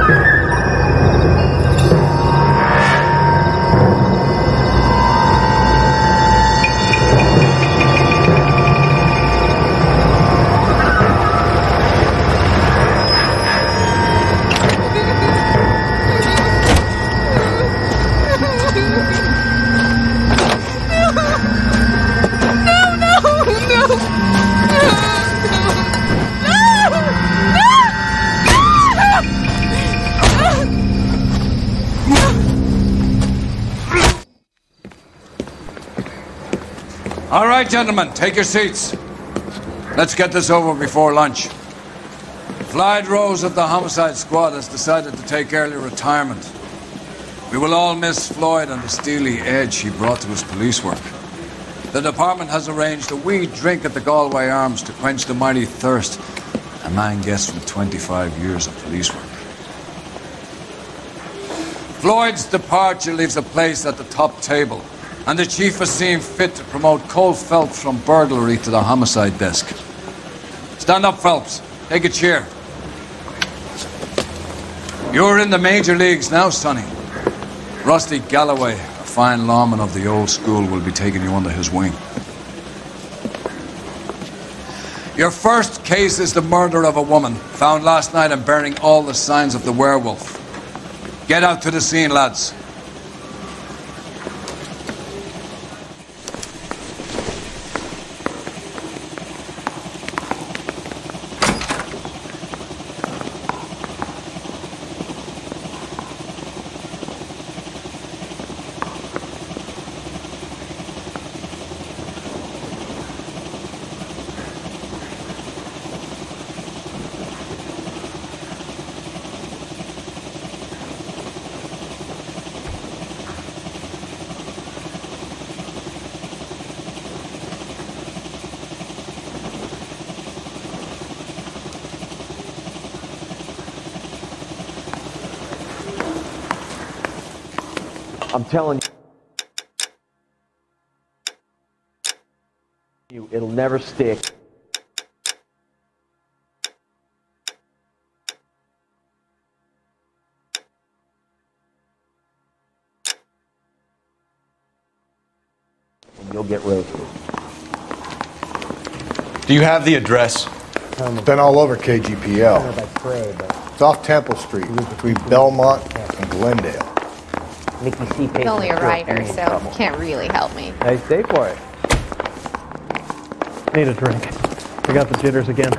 All right, gentlemen, take your seats. Let's get this over before lunch. Floyd Rose of the Homicide Squad has decided to take early retirement. We will all miss Floyd and the steely edge he brought to his police work. The department has arranged a wee drink at the Galway Arms to quench the mighty thirst a man gets from 25 years of police work. Floyd's departure leaves a place at the top table, and the chief has seen fit to promote Cole Phelps from burglary to the homicide desk. Stand up, Phelps. Take a chair. You're in the major leagues now, Sonny. Rusty Galloway, a fine lawman of the old school, will be taking you under his wing. Your first case is the murder of a woman, found last night and bearing all the signs of the werewolf. Get out to the scene, lads. I'm telling you, it'll never stick. And you'll get roasted. Do you have the address? It's been all over KGPL. It's off Temple Street, between Belmont and Glendale. I'm only a writer, so can't really help me. Nice day for it. Need a drink. I got the jitters again.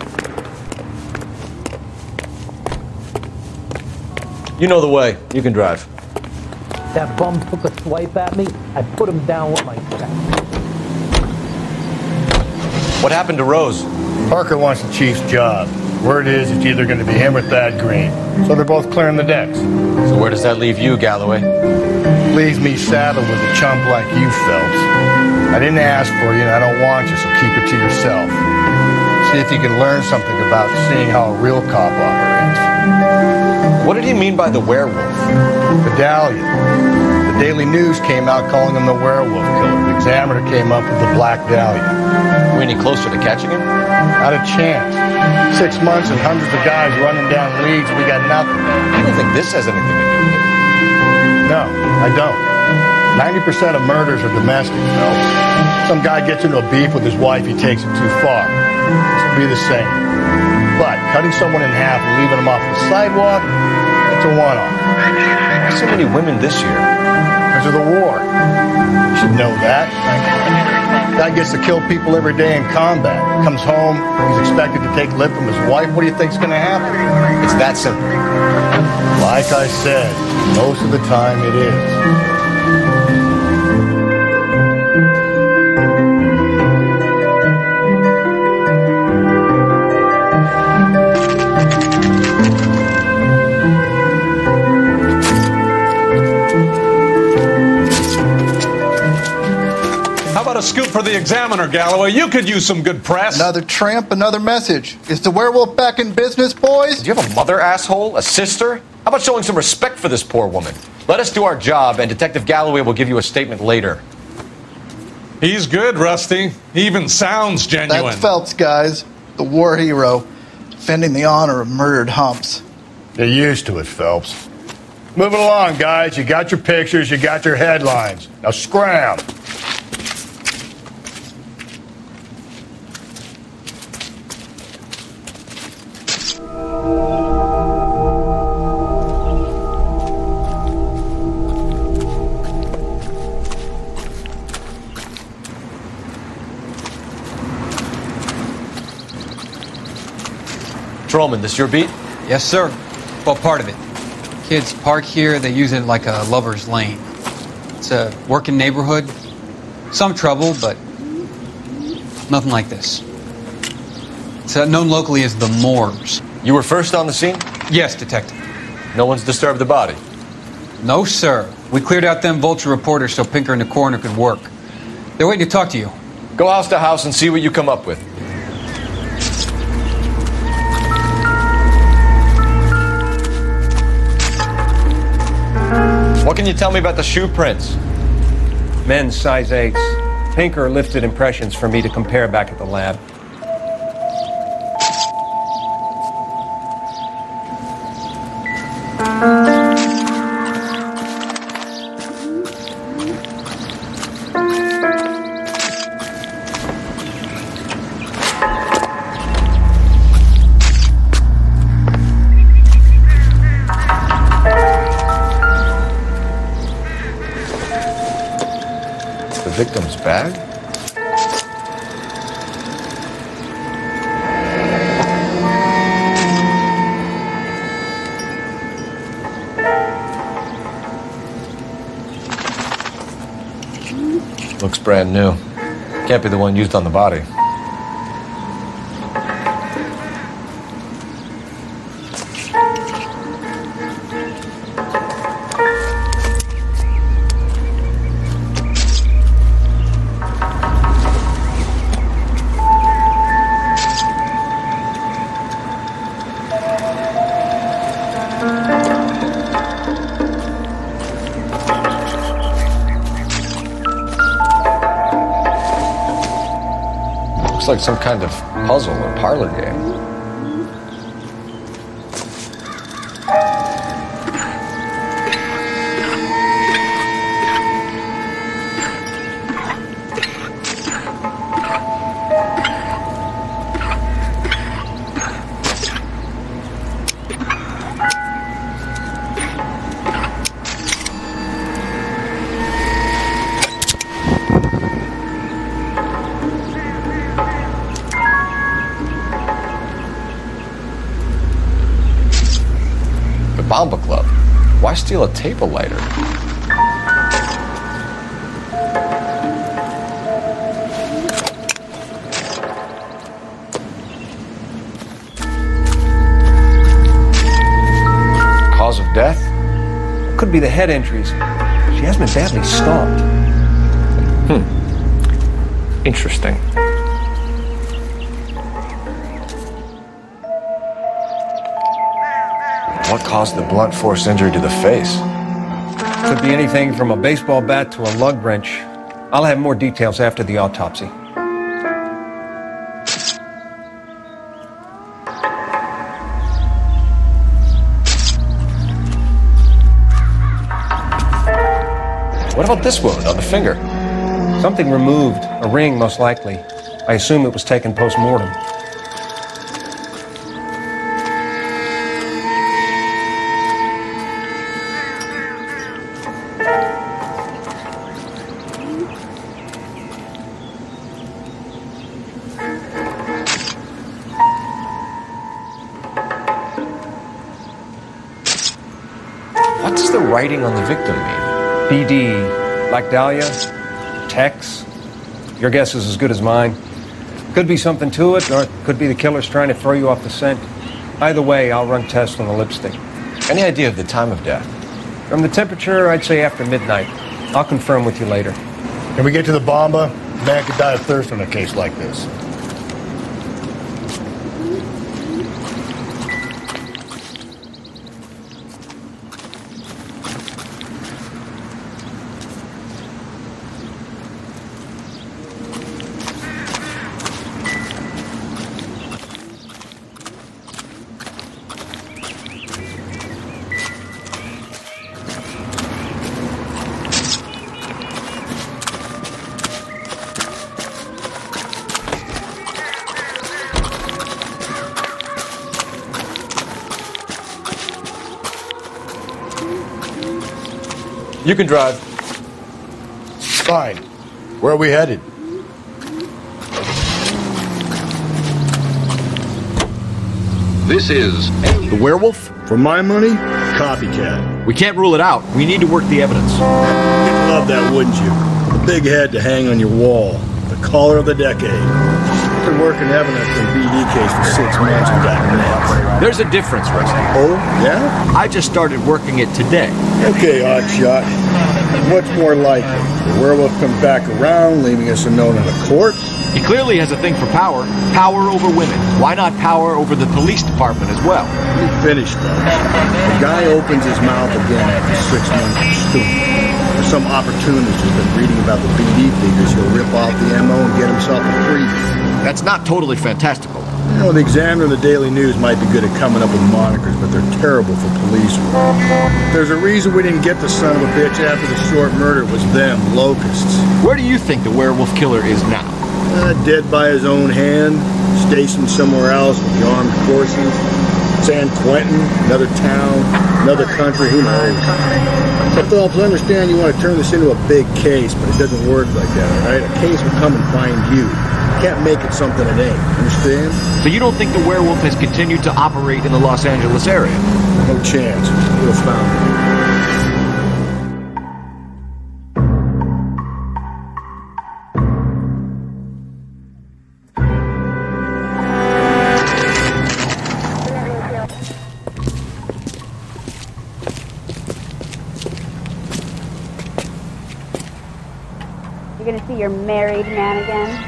You know the way. You can drive. That bum took a swipe at me. I put him down with my chest. What happened to Rose? Parker wants the chief's job. Word is it's either going to be him or Thad Green. So they're both clearing the decks. So where does that leave you, Galloway? Leaves me saddled with a chump like you, Phelps. I didn't ask for you, and I don't want you, so keep it to yourself. See if you can learn something about seeing how a real cop operates. What did he mean by the werewolf? Medallion. The Daily News came out calling him the werewolf killer. The Examiner came up with the Black Dahlia. Are we any closer to catching him? Not a chance. 6 months and hundreds of guys running down leads, we got nothing. You don't think this has anything to do with it? No, I don't. 90% of murders are domestic, Phelps. Some guy gets into a beef with his wife, he takes it too far. This will be the same. But cutting someone in half and leaving them off the sidewalk, it's a one-off. Why so many women this year? Because of the war. You should know that. Guy gets to kill people every day in combat. Comes home, he's expected to take lip from his wife. What do you think's going to happen? It's that simple. Like I said, most of the time it is. A scoop for the Examiner, Galloway. You could use some good press. Another tramp, another message. Is the werewolf back in business, boys? Do you have a mother, asshole? A sister? How about showing some respect for this poor woman? Let us do our job, and Detective Galloway will give you a statement later. He's good, Rusty. He even sounds genuine. That's Phelps, guys. The war hero. Defending the honor of murdered humps. Get used to it, Phelps. Moving along, guys. You got your pictures, you got your headlines. Now scram. Patrolman, this your beat? Yes, sir. Well, part of it. Kids park here, they use it like a lover's lane. It's a working neighborhood. Some trouble, but nothing like this. It's known locally as the Moors. You were first on the scene? Yes, Detective. No one's disturbed the body? No, sir. We cleared out them vulture reporters so Pinker and the coroner could work. They're waiting to talk to you. Go house to house and see what you come up with. What can you tell me about the shoe prints? Men's size 8s. Pinker lifted impressions for me to compare back at the lab. Victim's bag? Looks brand new. Can't be the one used on the body. Looks like some kind of puzzle or parlor game. Bomba Club. Why steal a table lighter? Cause of death? Could be the head injuries. She has been badly stomped. Interesting. What caused the blunt force injury to the face? Could be anything from a baseball bat to a lug wrench. I'll have more details after the autopsy. What about this wound on the finger? Something removed, a ring most likely. I assume it was taken post-mortem. What does the writing on the victim mean? BD, Black Dahlia, Tex. Your guess is as good as mine. Could be something to it, or it could be the killer's trying to throw you off the scent. Either way, I'll run tests on the lipstick. Any idea of the time of death? From the temperature, I'd say after midnight. I'll confirm with you later. Can we get to the bomba? A man could die of thirst in a case like this. You can drive. Fine. Where are we headed? This is The werewolf? For my money, copycat. We can't rule it out. We need to work the evidence. You'd love that, wouldn't you? The big head to hang on your wall. The caller of the decade. I've been working evidence in BD case for 6 months and got nails. There's a difference, Rusty. Oh, yeah? I just started working it today. Okay, Oddshot. What's more likely? The werewolf comes back around, leaving us a note on a corpse? He clearly has a thing for power. Power over women. Why not power over the police department as well? Let me finish, though. The guy opens his mouth again after 6 months of stewing. For some opportunist who's been reading about the BD figures, he'll rip off the MO and get himself a freebie. That's not totally fantastical. You know, the Examiner and the Daily News might be good at coming up with monikers, but they're terrible for police work. There's a reason we didn't get the son of a bitch after the short murder. It was them, locusts. Where do you think the werewolf killer is now? Dead by his own hand, stationed somewhere else with the armed forces. San Quentin, another town, another country, who knows? But Phelps, I understand you want to turn this into a big case, but it doesn't work like that, all right? A case will come and find you. You can't make it something it ain't, understand? So you don't think the werewolf has continued to operate in the Los Angeles area? No chance. We'll found it. You're gonna see your married man again?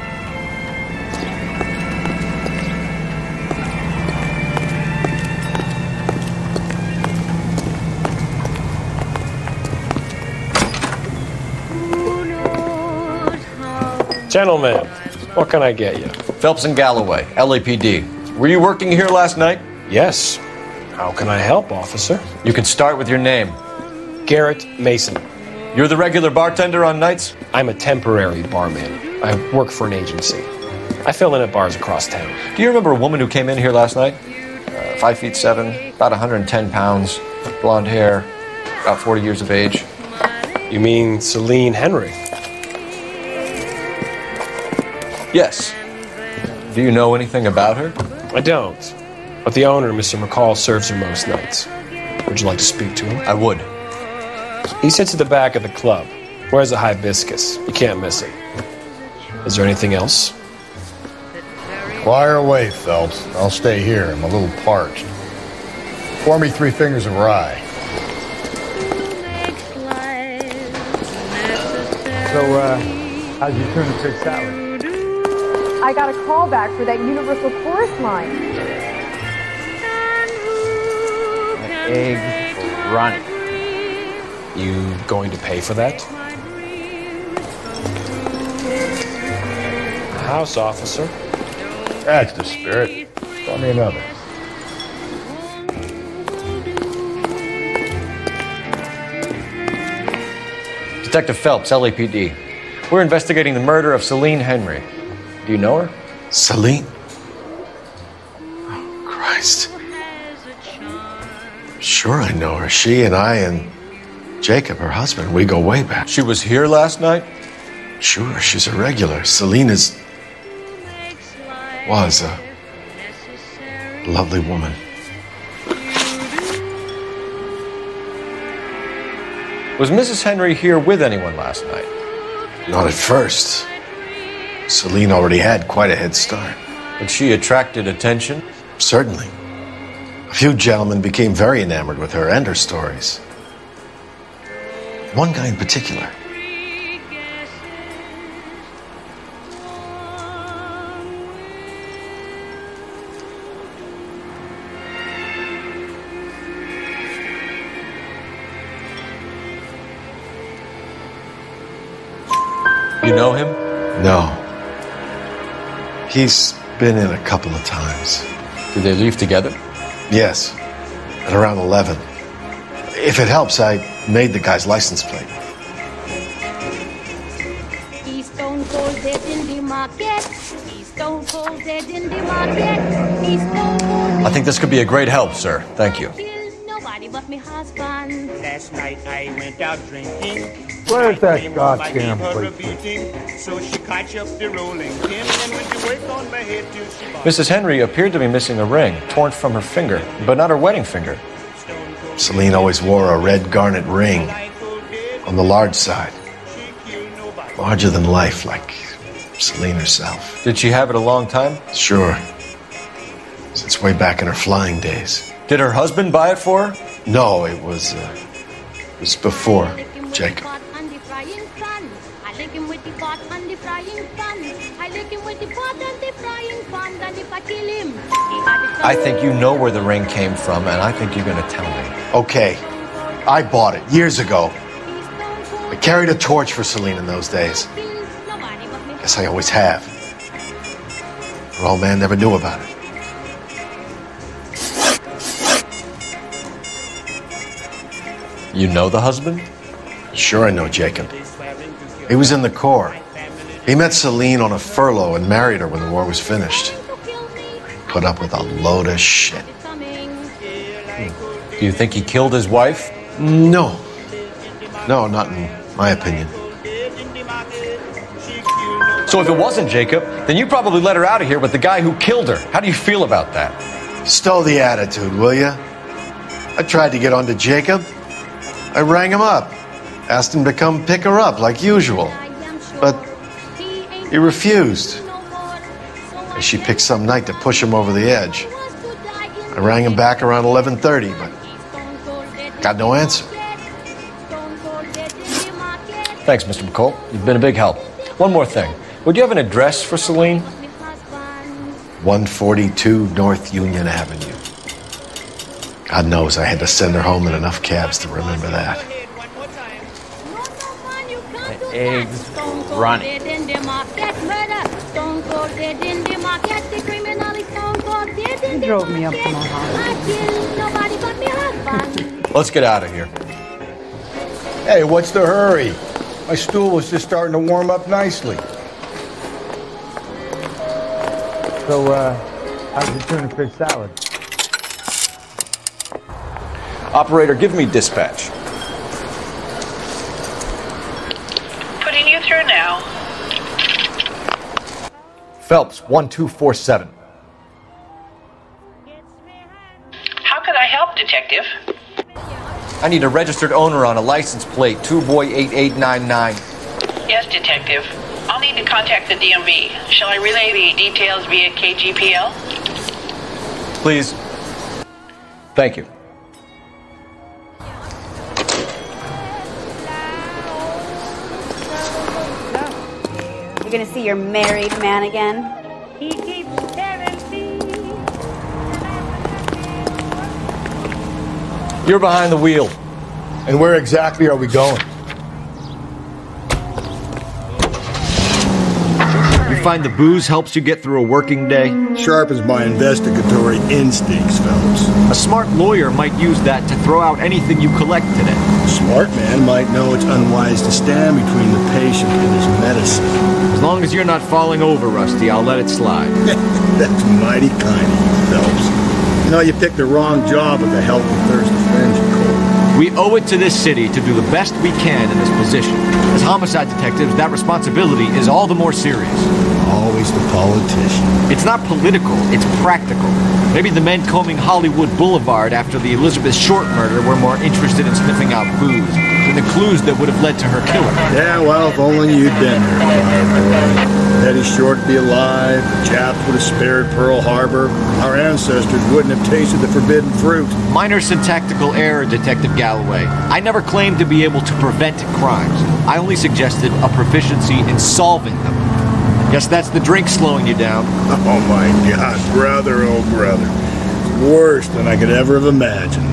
Gentlemen, what can I get you? Phelps and Galloway, LAPD. Were you working here last night? Yes. How can I help, officer? You can start with your name. Garrett Mason. You're the regular bartender on nights? I'm a temporary barman. I work for an agency. I fill in at bars across town. Do you remember a woman who came in here last night? 5'7", about 110 pounds, blonde hair, about 40 years of age. You mean Celine Henry? Yes. Do you know anything about her? I don't. But the owner, Mr. McCall, serves her most nights. Would you like to speak to him? I would. He sits at the back of the club. Wears a hibiscus. You can't miss it. Is there anything else? Fire away, Phelps. I'll stay here. I'm a little parched. Pour me 3 fingers of rye. So, how'd you turn the fish salad? I got a call back for that Universal Chorus line. Eggs for Ronnie. You going to pay for that? House officer. That's the spirit. Tell me another. Detective Phelps, LAPD. We're investigating the murder of Celine Henry. Do you know her? Celine? Oh, Christ. Sure I know her. She and I and Jacob, her husband, we go way back. She was here last night? Sure, she's a regular. Celine was a lovely woman. Was Mrs. Henry here with anyone last night? Not at first. Celine already had quite a head start. But she attracted attention? Certainly. A few gentlemen became very enamored with her and her stories. One guy in particular. You know him? No. He's been in a couple of times. Did they leave together? Yes. At around 11. If it helps, I made the guy's license plate. He's stone cold dead in the market. He's stone cold dead in the market. He's stone cold. I think this could be a great help, sir. Thank you. Nobody but me husband. Last night I went out drinking. Where's that I goddamn gave her a place? beating, so she catch up the rolling pin and went to work on my head till she bought. Mrs. Henry appeared to be missing a ring, torn from her finger, but not her wedding finger. Celine always wore a red garnet ring on the large side. Larger than life, like Celine herself. Did she have it a long time? Sure. Since way back in her flying days. Did her husband buy it for her? No, it was before Jacob. I lick him with the pot and the frying pan. I lick him with the pot and the frying pan. And if I kill him, I think you know where the ring came from, and I think you're going to tell me. Okay. I bought it years ago. I carried a torch for Celine in those days. Guess I always have. Her old man never knew about it. You know the husband? Sure I know Jacob. He was in the Corps. He met Celine on a furlough and married her when the war was finished. Put up with a load of shit. Do you think he killed his wife? No. No, not in my opinion. So if it wasn't Jacob, then you probably let her out of here with the guy who killed her. How do you feel about that? Stow the attitude, will ya? I tried to get onto Jacob. I rang him up. Asked him to come pick her up like usual. But he refused. She picked some night to push him over the edge. I rang him back around 11:30, but got no answer. Thanks, Mr. McCall. You've been a big help. One more thing. Would you have an address for Celine? 142 North Union Avenue. God knows I had to send her home in enough cabs to remember that. Eggs running. He drove me up to my house. Let's get out of here. Hey, what's the hurry? My stool was just starting to warm up nicely. So, how's the tuna fish salad? Operator, give me dispatch. Putting you through now. Phelps, 1247. How could I help, Detective? I need a registered owner on a license plate, 2boy8899. Yes, Detective. I'll need to contact the DMV. Shall I relay the details via KGPL? Please. Thank you. You're gonna see your married man again. He keeps telling me. You're behind the wheel. And where exactly are we going? You find the booze helps you get through a working day? Sharpens my investigatory instincts, Phelps. A smart lawyer might use that to throw out anything you collect today. A smart man might know it's unwise to stand between the patient and his medicine. As long as you're not falling over, Rusty, I'll let it slide. That's mighty kind of you, Phelps. You know, you picked the wrong job with a healthy, thirsty friend, you Cole. We owe it to this city to do the best we can in this position. As homicide detectives, that responsibility is all the more serious. Always the politician. It's not political, it's practical. Maybe the men combing Hollywood Boulevard after the Elizabeth Short murder were more interested in sniffing out booze than the clues that would have led to her killer. Yeah, well, if only you'd been there, Fireboy. Eddie Short would be alive, the Japs would have spared Pearl Harbor, our ancestors wouldn't have tasted the forbidden fruit. Minor syntactical error, Detective Galloway. I never claimed to be able to prevent crimes. I only suggested a proficiency in solving them. Guess that's the drink slowing you down. Oh my God, brother, oh brother. It's worse than I could ever have imagined.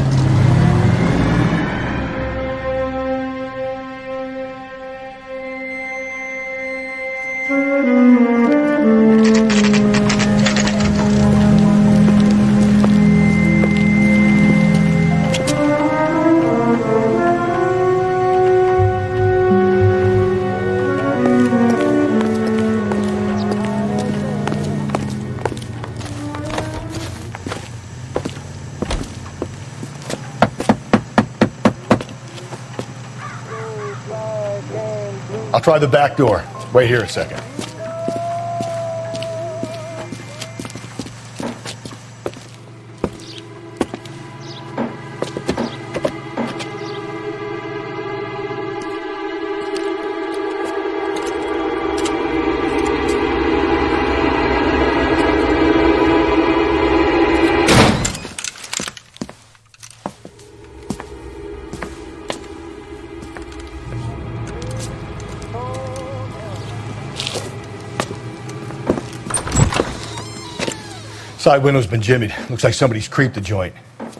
try the back door. Wait here a second. Side window's been jimmied. Looks like somebody's creeped the joint.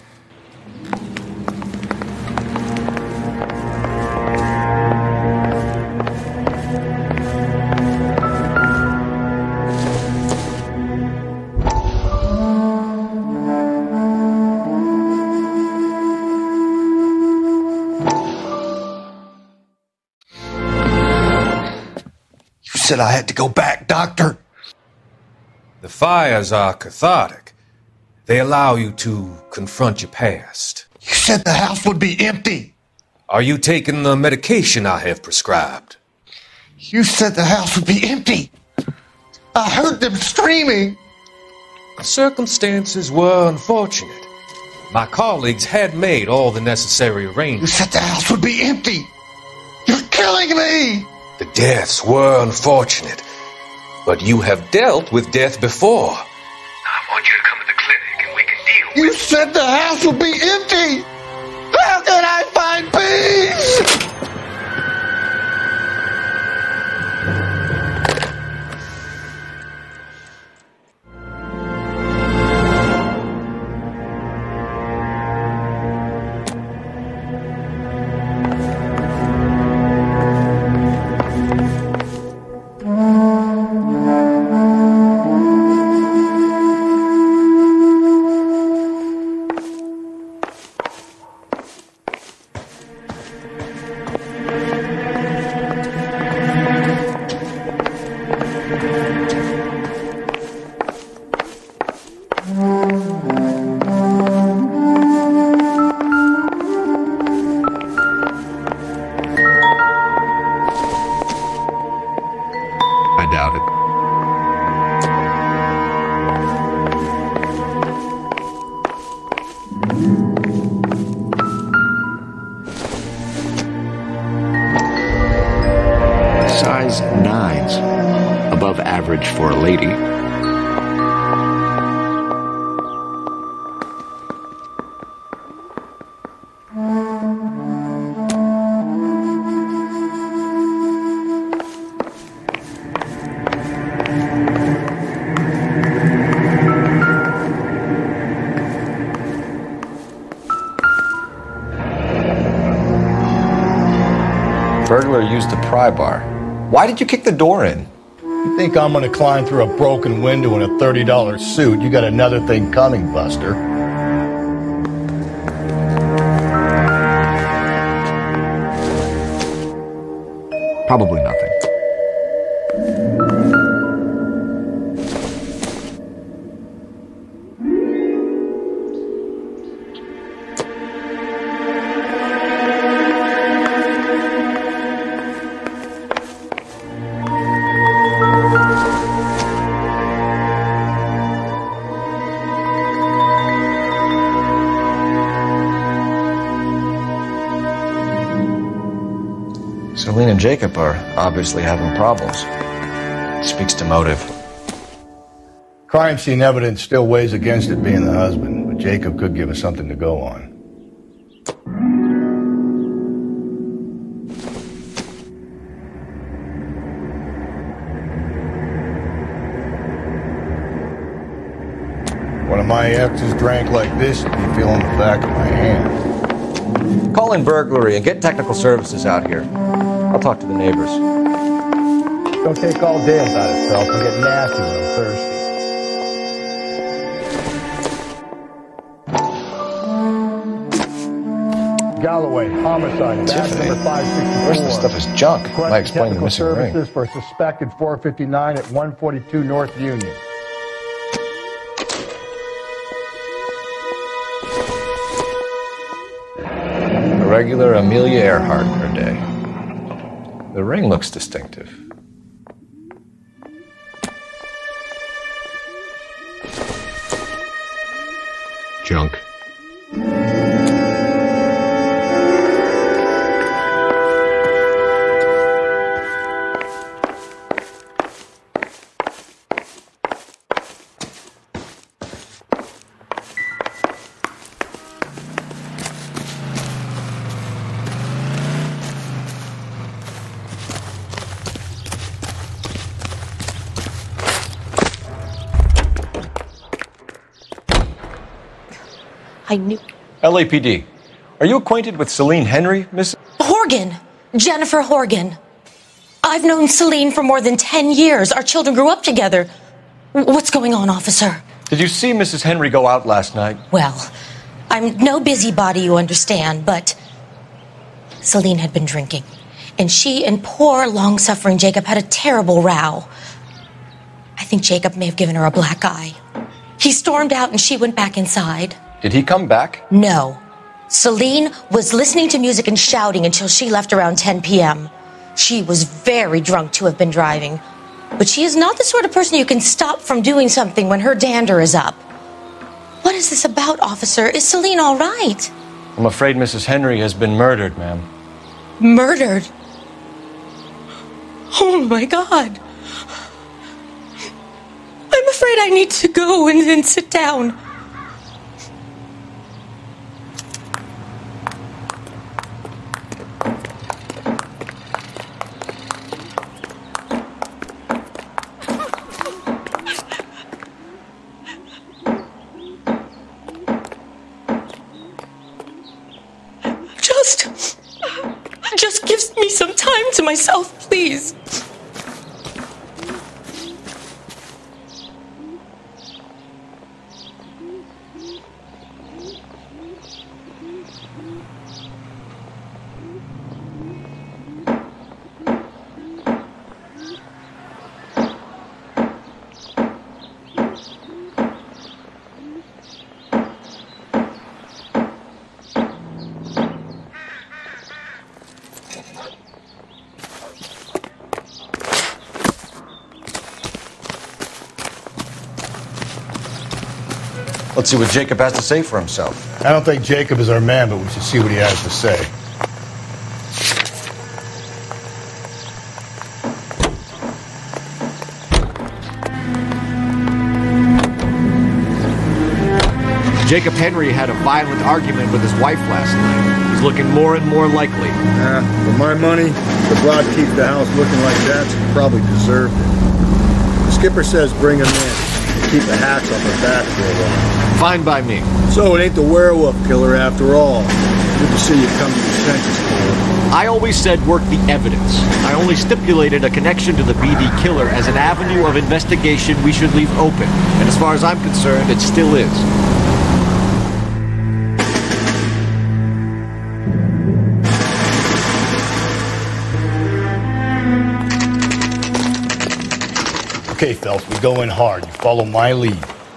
You said I had to go back, Doctor. The fires are cathartic. They allow you to confront your past. You said the house would be empty. Are you taking the medication I have prescribed? You said the house would be empty. I heard them screaming. Circumstances were unfortunate. My colleagues had made all the necessary arrangements. You said the house would be empty. You're killing me. The deaths were unfortunate. But you have dealt with death before. I want you to come to the clinic and we can deal. You said the house would be empty. How can I find peace? I doubt it. Size 9s, above average for a lady. Burglar used a pry bar. Why did you kick the door in? You think I'm gonna climb through a broken window in a $30 suit? You got another thing coming, Buster. Probably nothing. Celine and Jacob are obviously having problems. It speaks to motive. Crime scene evidence still weighs against it being the husband, but Jacob could give us something to go on. One of my exes drank like this, and be feeling the back of my hand. Call in burglary and get technical services out here. I'll talk to the neighbors. Don't take all day about it, pal. I'll get nasty when I'm thirsty. Galloway, homicide, batch number 564. The rest of the stuff is junk. Might explain the missing ring. Services for a suspected 459 at 142 North Union. A regular Amelia Earhart per day. The ring looks distinctive. Junk. I knew. LAPD. Are you acquainted with Celine Henry, Miss? Horgan. Jennifer Horgan. I've known Celine for more than 10 years. Our children grew up together. What's going on, officer? Did you see Mrs. Henry go out last night? Well, I'm no busybody, you understand, but Celine had been drinking. And she and poor, long-suffering Jacob had a terrible row. I think Jacob may have given her a black eye. He stormed out and she went back inside. Did he come back? No. Celine was listening to music and shouting until she left around 10 p.m. She was very drunk to have been driving. But she is not the sort of person you can stop from doing something when her dander is up. What is this about, officer? Is Celine all right? I'm afraid Mrs. Henry has been murdered, ma'am. Murdered? Oh, my God. I'm afraid I need to go and sit down. Just give me some time to myself, please. Let's see what Jacob has to say for himself. I don't think Jacob is our man, but we should see what he has to say. Jacob Henry had a violent argument with his wife last night. He's looking more and more likely. For my money, the broad keeps the house looking like that, so he probably deserved it. The skipper says bring him in. Keep the hats off her back for a while. Fine by me. So it ain't the werewolf killer after all. Good to see you come to your senses, Cole. I always said work the evidence. I only stipulated a connection to the BD killer as an avenue of investigation we should leave open. And as far as I'm concerned, it still is. Okay, Phelps, we go in hard. You follow my lead.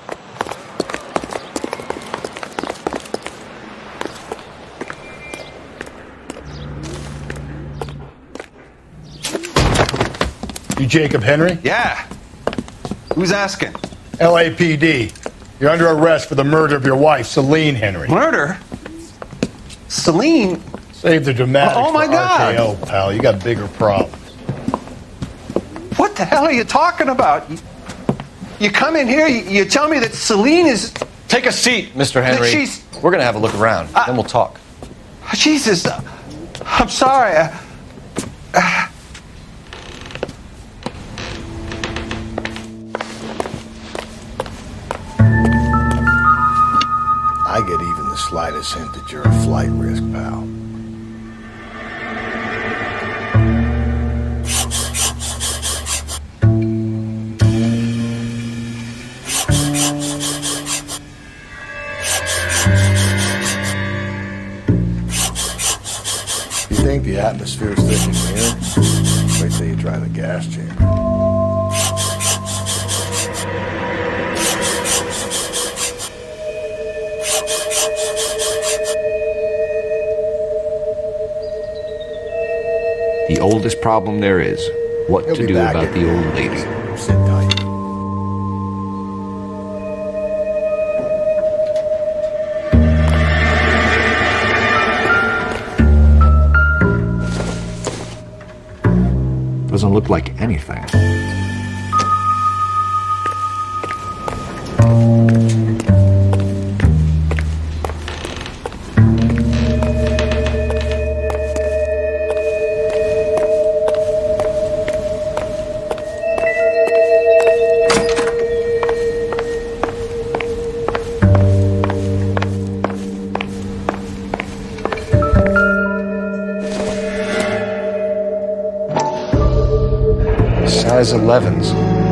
You Jacob Henry? Yeah. Who's asking? LAPD. You're under arrest for the murder of your wife, Celine Henry. Murder? Celine? Save the dramatics Oh, my for God. RKO, pal. You got bigger problems. What the hell are you talking about? You come in here, you tell me that Celine is... Take a seat, Mr. Henry. She's... We're going to have a look around, then we'll talk. Jesus. I'm sorry. I get even the slightest hint that you're a flight risk, pal. You think the atmosphere's thick in here? Wait till you try the gas chamber. The old oldest problem there is. What He'll to be do back about the old lady. Sit tight. Doesn't look like anything. Size 11s.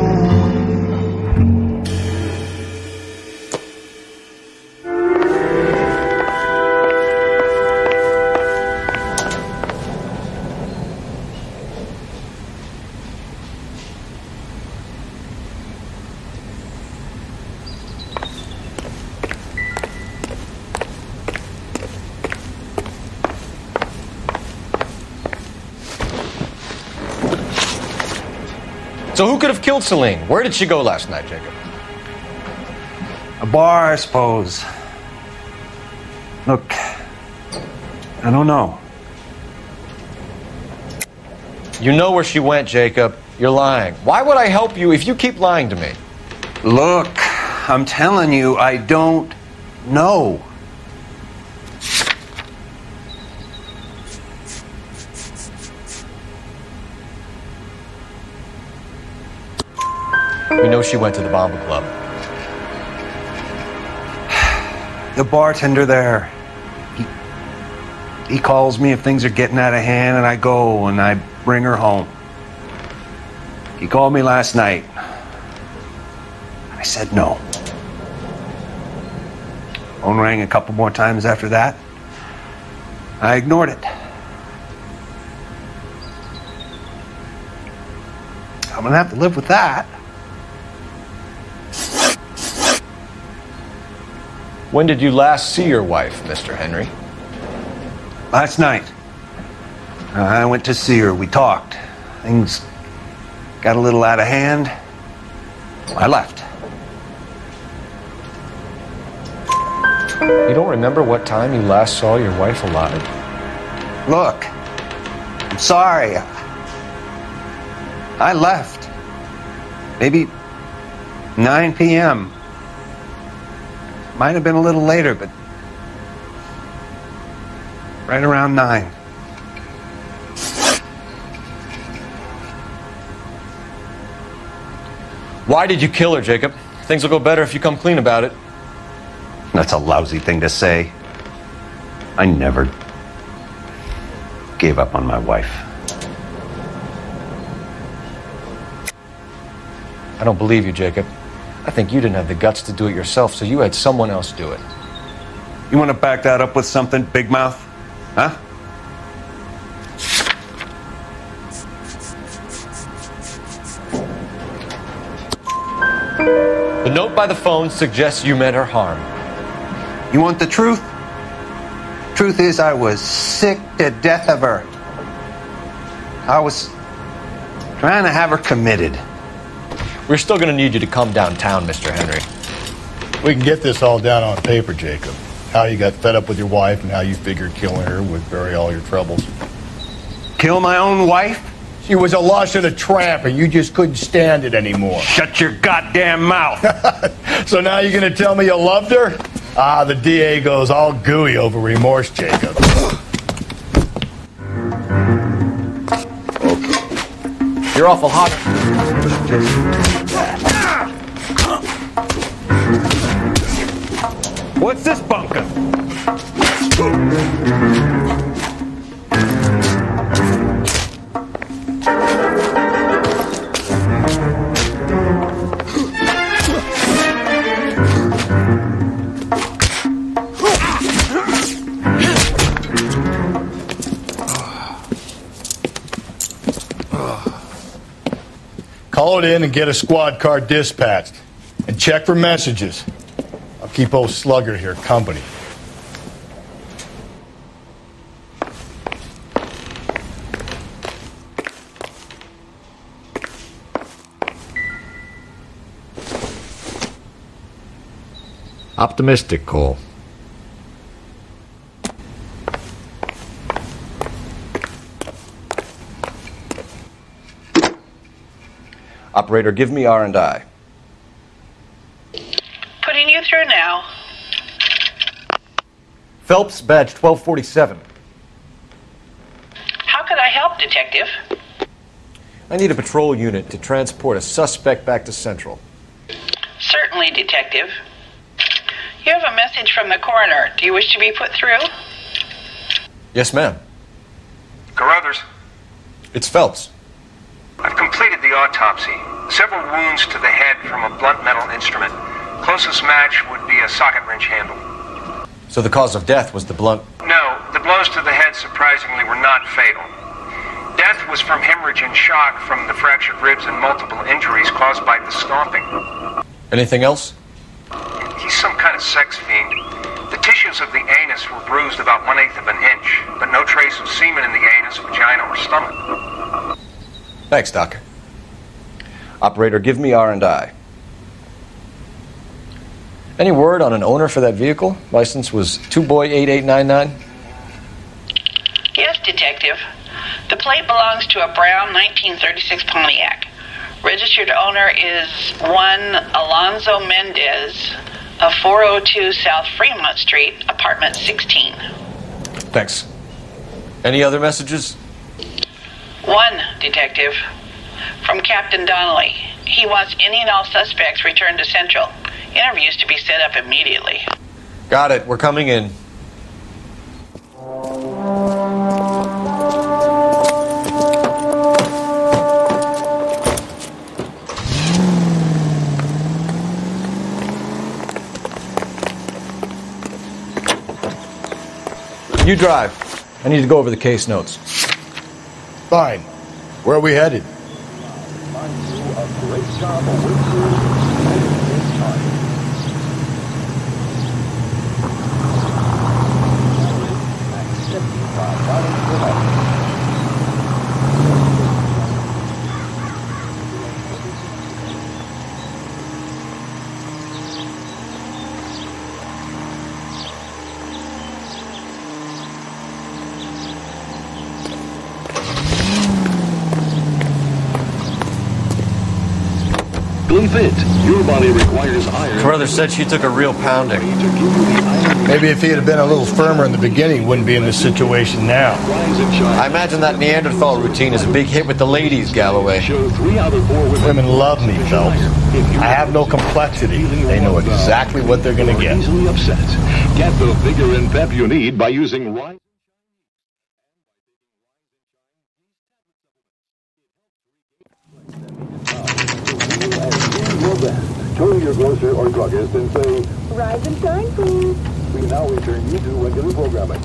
So who could have killed Celine? Where did she go last night, Jacob? A bar, I suppose. Look, I don't know. You know where she went, Jacob. You're lying. Why would I help you if you keep lying to me? Look, I'm telling you, I don't know. We know she went to the Bomba Club. The bartender there, he calls me if things are getting out of hand, and I go and I bring her home. He called me last night. I said no. Phone rang a couple more times after that. I ignored it. I'm gonna have to live with that. When did you last see your wife, Mr. Henry? Last night. I went to see her. We talked. Things got a little out of hand. I left. You don't remember what time you last saw your wife alive? Look, I'm sorry. I left. Maybe 9 p.m. Might have been a little later, but right around 9. Why did you kill her, Jacob? Things will go better if you come clean about it. That's a lousy thing to say. I never gave up on my wife. I don't believe you, Jacob. I think you didn't have the guts to do it yourself, so you had someone else do it. You want to back that up with something, Big Mouth? Huh? The note by the phone suggests you meant her harm. You want the truth? Truth is, I was sick to death of her. I was trying to have her committed. We're still going to need you to come downtown, Mr. Henry. We can get this all down on paper, Jacob. How you got fed up with your wife and how you figured killing her would bury all your troubles. Kill my own wife? She was a lush and a tramp, and you just couldn't stand it anymore. Shut your goddamn mouth! So now you're going to tell me you loved her? Ah, the DA goes all gooey over remorse, Jacob. You're awful hot. What's this bunker? Call it in and get a squad car dispatched. And check for messages. I'll keep old Slugger here company. Optimistic, Cole. Operator, give me R&I. Putting you through now. Phelps, badge 1247. How could I help, Detective? I need a patrol unit to transport a suspect back to Central. Certainly, Detective. You have a message from the coroner. Do you wish to be put through? Yes, ma'am. Carruthers, It's Phelps. I've completed the autopsy. Several wounds to the head from a blunt metal instrument. Closest match would be a socket wrench handle. So the cause of death was the blunt... No, the blows to the head surprisingly were not fatal. Death was from hemorrhage and shock from the fractured ribs and multiple injuries caused by the stomping. Anything else? He's some kind of sex fiend. The tissues of the anus were bruised about 1/8 of an inch, but no trace of semen in the anus, vagina, or stomach. Thanks, Doc. Operator, give me R&I. Any word on an owner for that vehicle? License was 2boy8899. Yes, Detective. The plate belongs to a brown 1936 Pontiac. Registered owner is one Alonzo Mendez of 402 South Fremont Street, apartment 16. Thanks. Any other messages? One, Detective. From Captain Donnelly. He wants any and all suspects returned to Central. Interviews to be set up immediately. Got it. We're coming in. You drive. I need to go over the case notes. Fine. Where are we headed? Fit. Your body requires iron. Brother said she took a real pounding. Maybe if he had been a little firmer in the beginning, he wouldn't be in this situation now. I imagine that Neanderthal routine is a big hit with the ladies, Galloway. Women love me, Phelps. I have no complexity. They know exactly what they're going to get. Easily upset. Get the vigor and pep you need by using Rise. Turn your grocer or druggist and say, Rise and shine, please. We now return you to regular programming.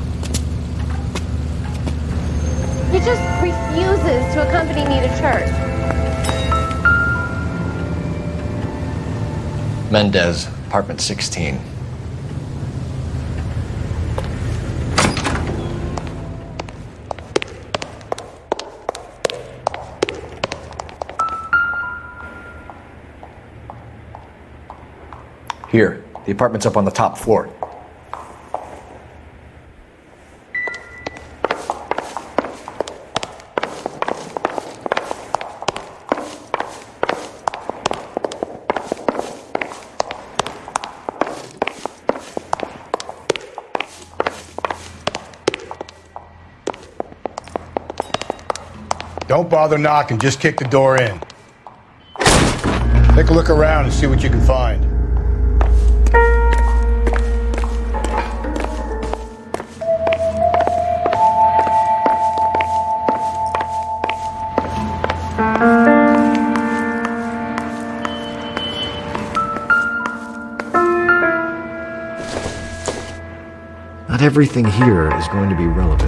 He just refuses to accompany me to church. Mendez, apartment 16. Here, the apartment's up on the top floor. Don't bother knocking, just kick the door in. Take a look around and see what you can find. Not everything here is going to be relevant.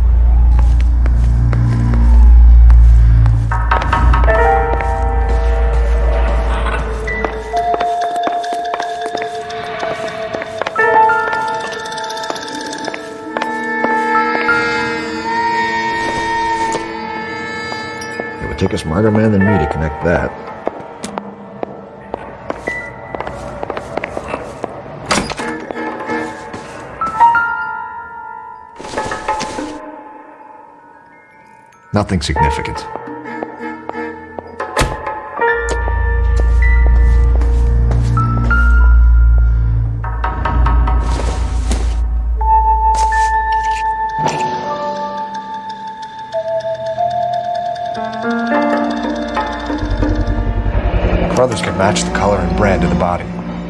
It would take a smarter man than me to connect that. Nothing significant. Brothers can match the color and brand of the body.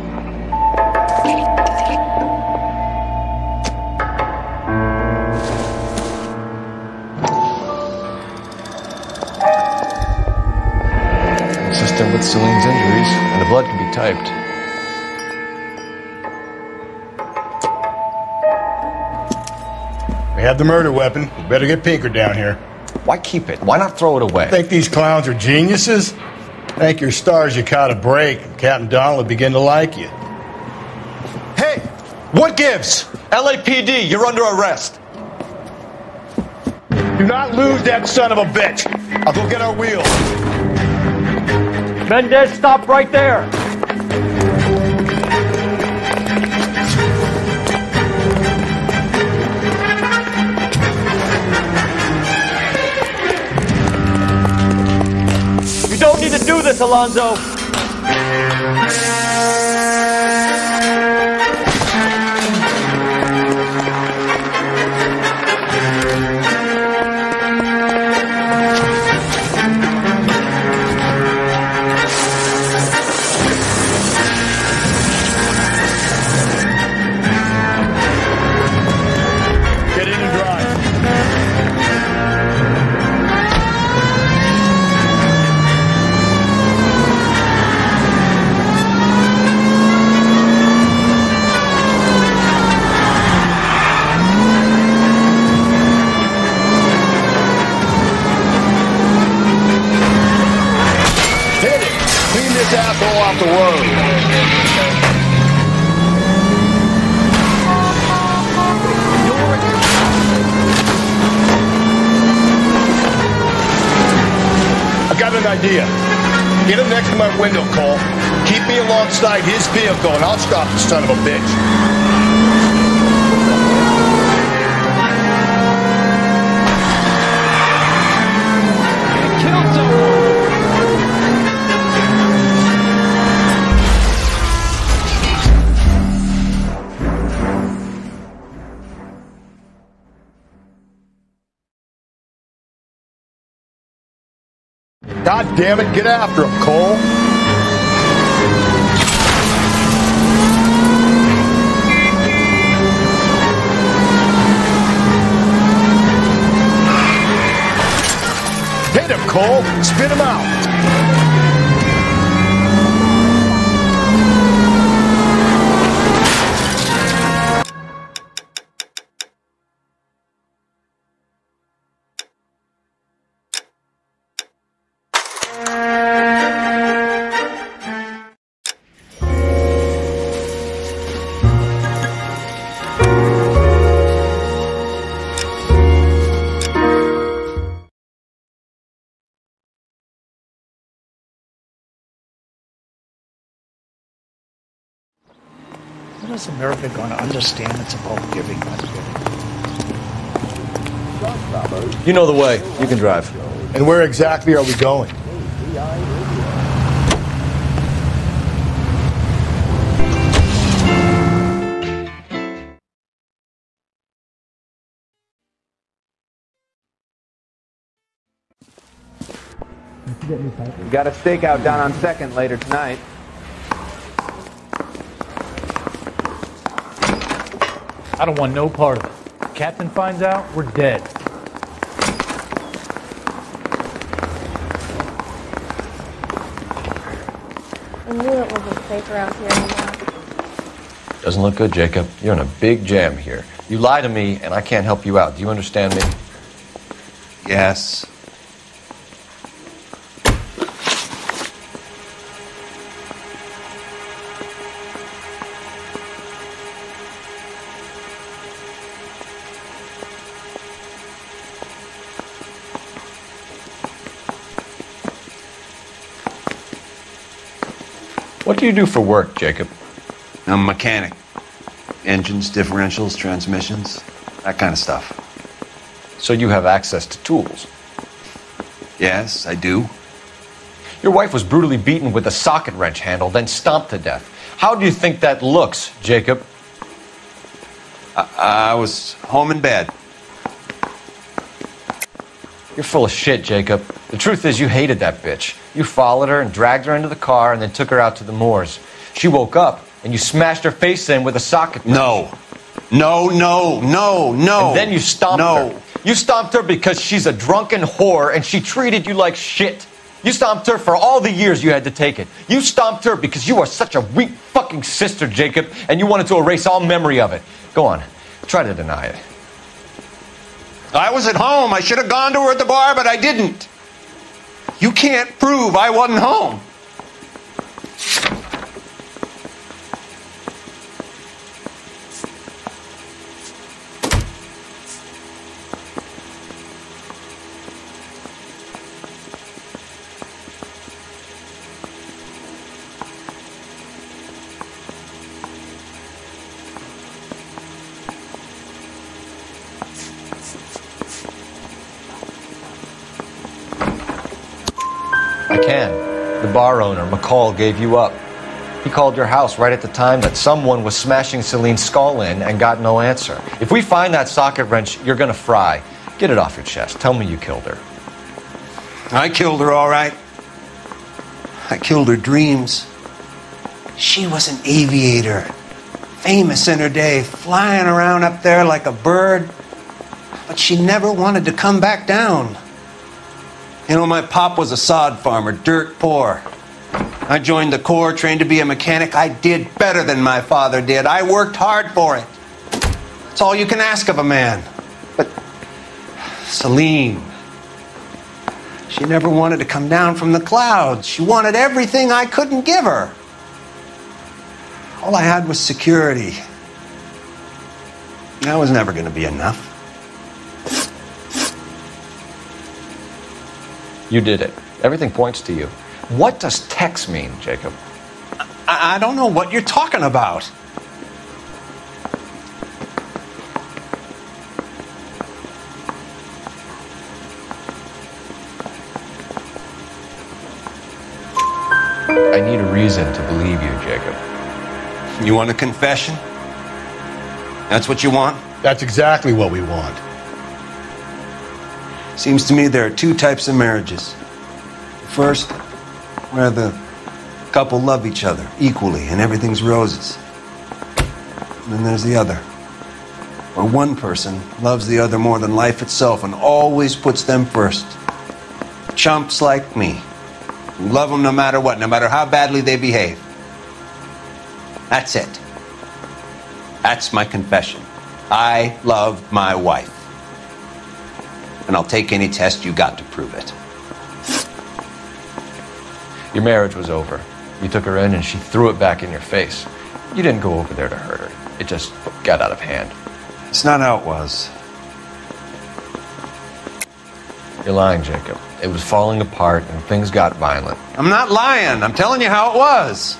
Consistent with Celine's injuries, and the blood can be typed. We have the murder weapon. We better get Pinker down here. Why keep it? Why not throw it away? Think these clowns are geniuses? Thank your stars you caught a break, and Captain Donald will begin to like you. Hey! What gives? LAPD, you're under arrest. Do not lose that son of a bitch. I'll go get our wheels. Mendez, stop right there. You don't need to do this, Alonzo. Get in and drive. Hit it. Clean this asshole off the road. I got an idea. Get him next to my window, Cole. Keep me alongside his vehicle, and I'll stop the son of a bitch. Kill someone. God damn it, get after him, Cole. Hit him, Cole. Spit him out. When is America going to understand it's about giving, not getting? You know the way. You can drive. And where exactly are we going? We got a stakeout down on 2nd later tonight. I don't want no part of it. If Captain finds out, we're dead. I knew it wasn't safe around here anymore. Doesn't look good, Jacob. You're in a big jam here. You lie to me, and I can't help you out. Do you understand me? Yes. What do you do for work, Jacob? I'm a mechanic. Engines, differentials, transmissions, that kind of stuff. So you have access to tools? Yes, I do. Your wife was brutally beaten with a socket wrench handle, then stomped to death. How do you think that looks, Jacob? I was home in bed. You're full of shit, Jacob. The truth is you hated that bitch. You followed her and dragged her into the car and then took her out to the moors. She woke up and you smashed her face in with a socket wrench. No. And then you stomped her. You stomped her because she's a drunken whore and she treated you like shit. You stomped her for all the years you had to take it. You stomped her because you are such a weak fucking sister, Jacob, and you wanted to erase all memory of it. Go on. Try to deny it. I was at home. I should have gone to her at the bar, but I didn't. You can't prove I wasn't home. I can. The bar owner, McCall, gave you up. He called your house right at the time that someone was smashing Celine's skull in and got no answer. If we find that socket wrench, you're gonna fry. Get it off your chest. Tell me you killed her. I killed her, all right. I killed her dreams. She was an aviator, famous in her day, flying around up there like a bird, but she never wanted to come back down. You know, my pop was a sod farmer, dirt poor. I joined the Corps, trained to be a mechanic. I did better than my father did. I worked hard for it. That's all you can ask of a man. But Celine, she never wanted to come down from the clouds. She wanted everything I couldn't give her. All I had was security. That was never going to be enough. You did it. Everything points to you. What does Tex mean, Jacob? I don't know what you're talking about. I need a reason to believe you, Jacob. You want a confession? That's what you want? That's exactly what we want. Seems to me there are two types of marriages. First, where the couple love each other equally and everything's roses. And then there's the other, where one person loves the other more than life itself and always puts them first. Chumps like me, who love them no matter what, no matter how badly they behave. That's it. That's my confession. I love my wife. And I'll take any test you got to prove it. Your marriage was over. You took her in and she threw it back in your face. You didn't go over there to hurt her. It just got out of hand. It's not how it was. You're lying, Jacob. It was falling apart and things got violent. I'm not lying. I'm telling you how it was.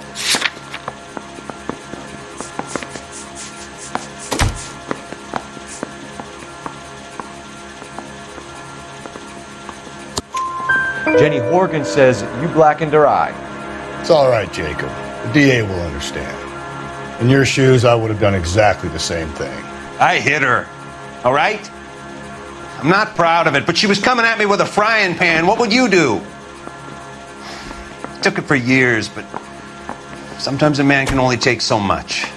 Jenny Horgan says you blackened her eye. It's all right, Jacob. The DA will understand. In your shoes, I would have done exactly the same thing. I hit her. All right? I'm not proud of it, but she was coming at me with a frying pan. What would you do? Took it for years, but sometimes a man can only take so much.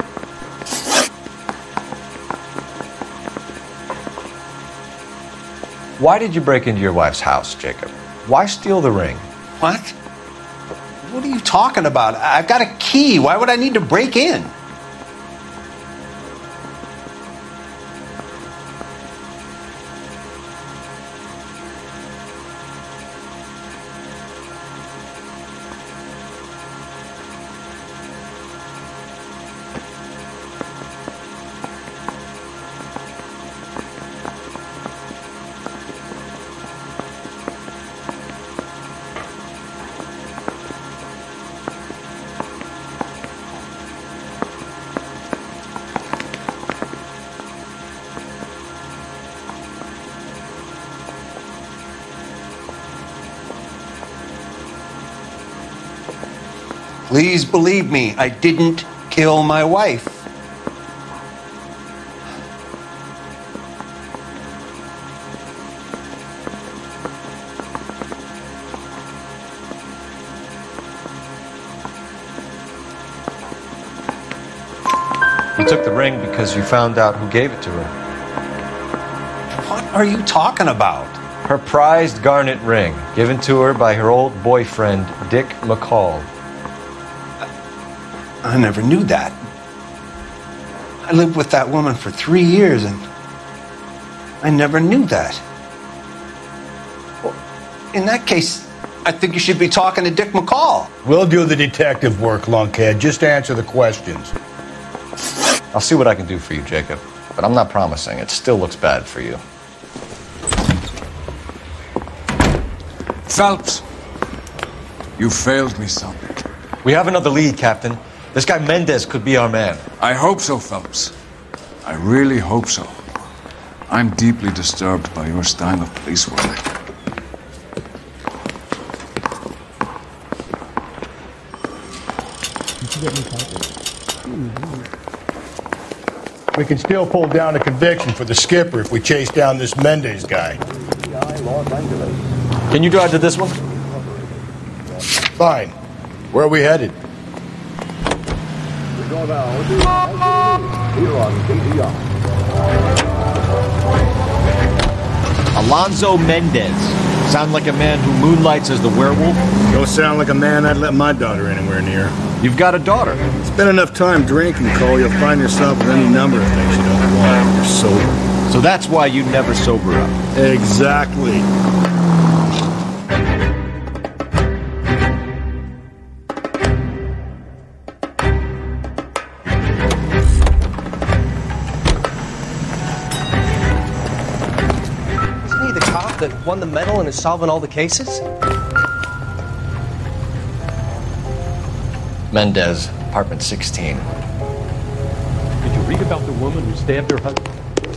Why did you break into your wife's house, Jacob? Why steal the ring? What? What are you talking about? I've got a key. Why would I need to break in? Please believe me, I didn't kill my wife. You took the ring because you found out who gave it to her. What are you talking about? Her prized garnet ring, given to her by her old boyfriend, Dick McCall. I never knew that. I lived with that woman for 3 years and I never knew that. Well, in that case, I think you should be talking to Dick McCall. We'll do the detective work, lunkhead. Just answer the questions. I'll see what I can do for you, Jacob. But I'm not promising. It still looks bad for you. Phelps, you failed me, son. We have another lead, Captain. This guy Mendez could be our man. I hope so, Phelps. I really hope so. I'm deeply disturbed by your style of police work. We can still pull down a conviction for the skipper if we chase down this Mendez guy. Can you drive to this one? Fine. Where are we headed? Alonzo Mendez. Sound like a man who moonlights as the werewolf? Don't sound like a man I'd let my daughter anywhere near. You've got a daughter. Spend enough time drinking, Cole, you'll find yourself with any number of things you don't want when you're sober. So that's why you never sober up. Exactly. Isn't he the cop that won the medal and is solving all the cases? Mendez, apartment 16. Did you read about the woman who stabbed her husband?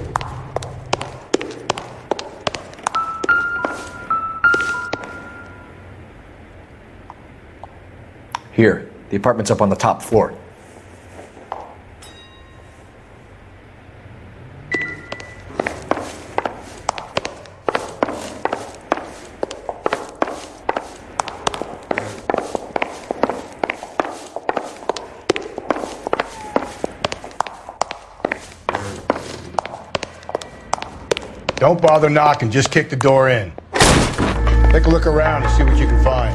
Here, the apartment's up on the top floor. Don't bother knocking, just kick the door in. Take a look around and see what you can find.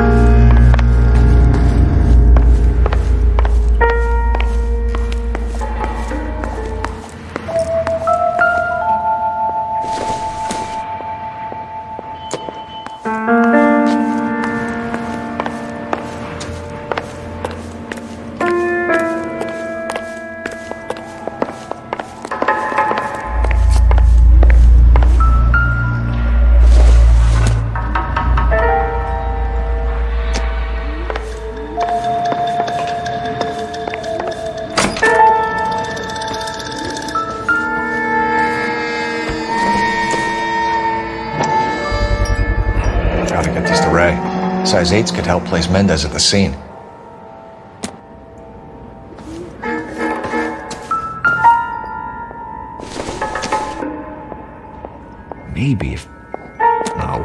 Size 8s could help place Mendez at the scene. Maybe if... No.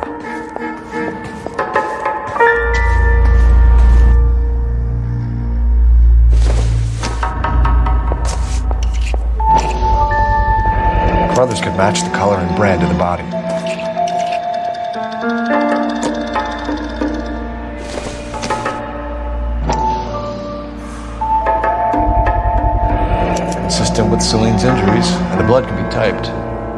Brothers could match the color and brand of the body. Consistent with Celine's injuries, and the blood can be typed.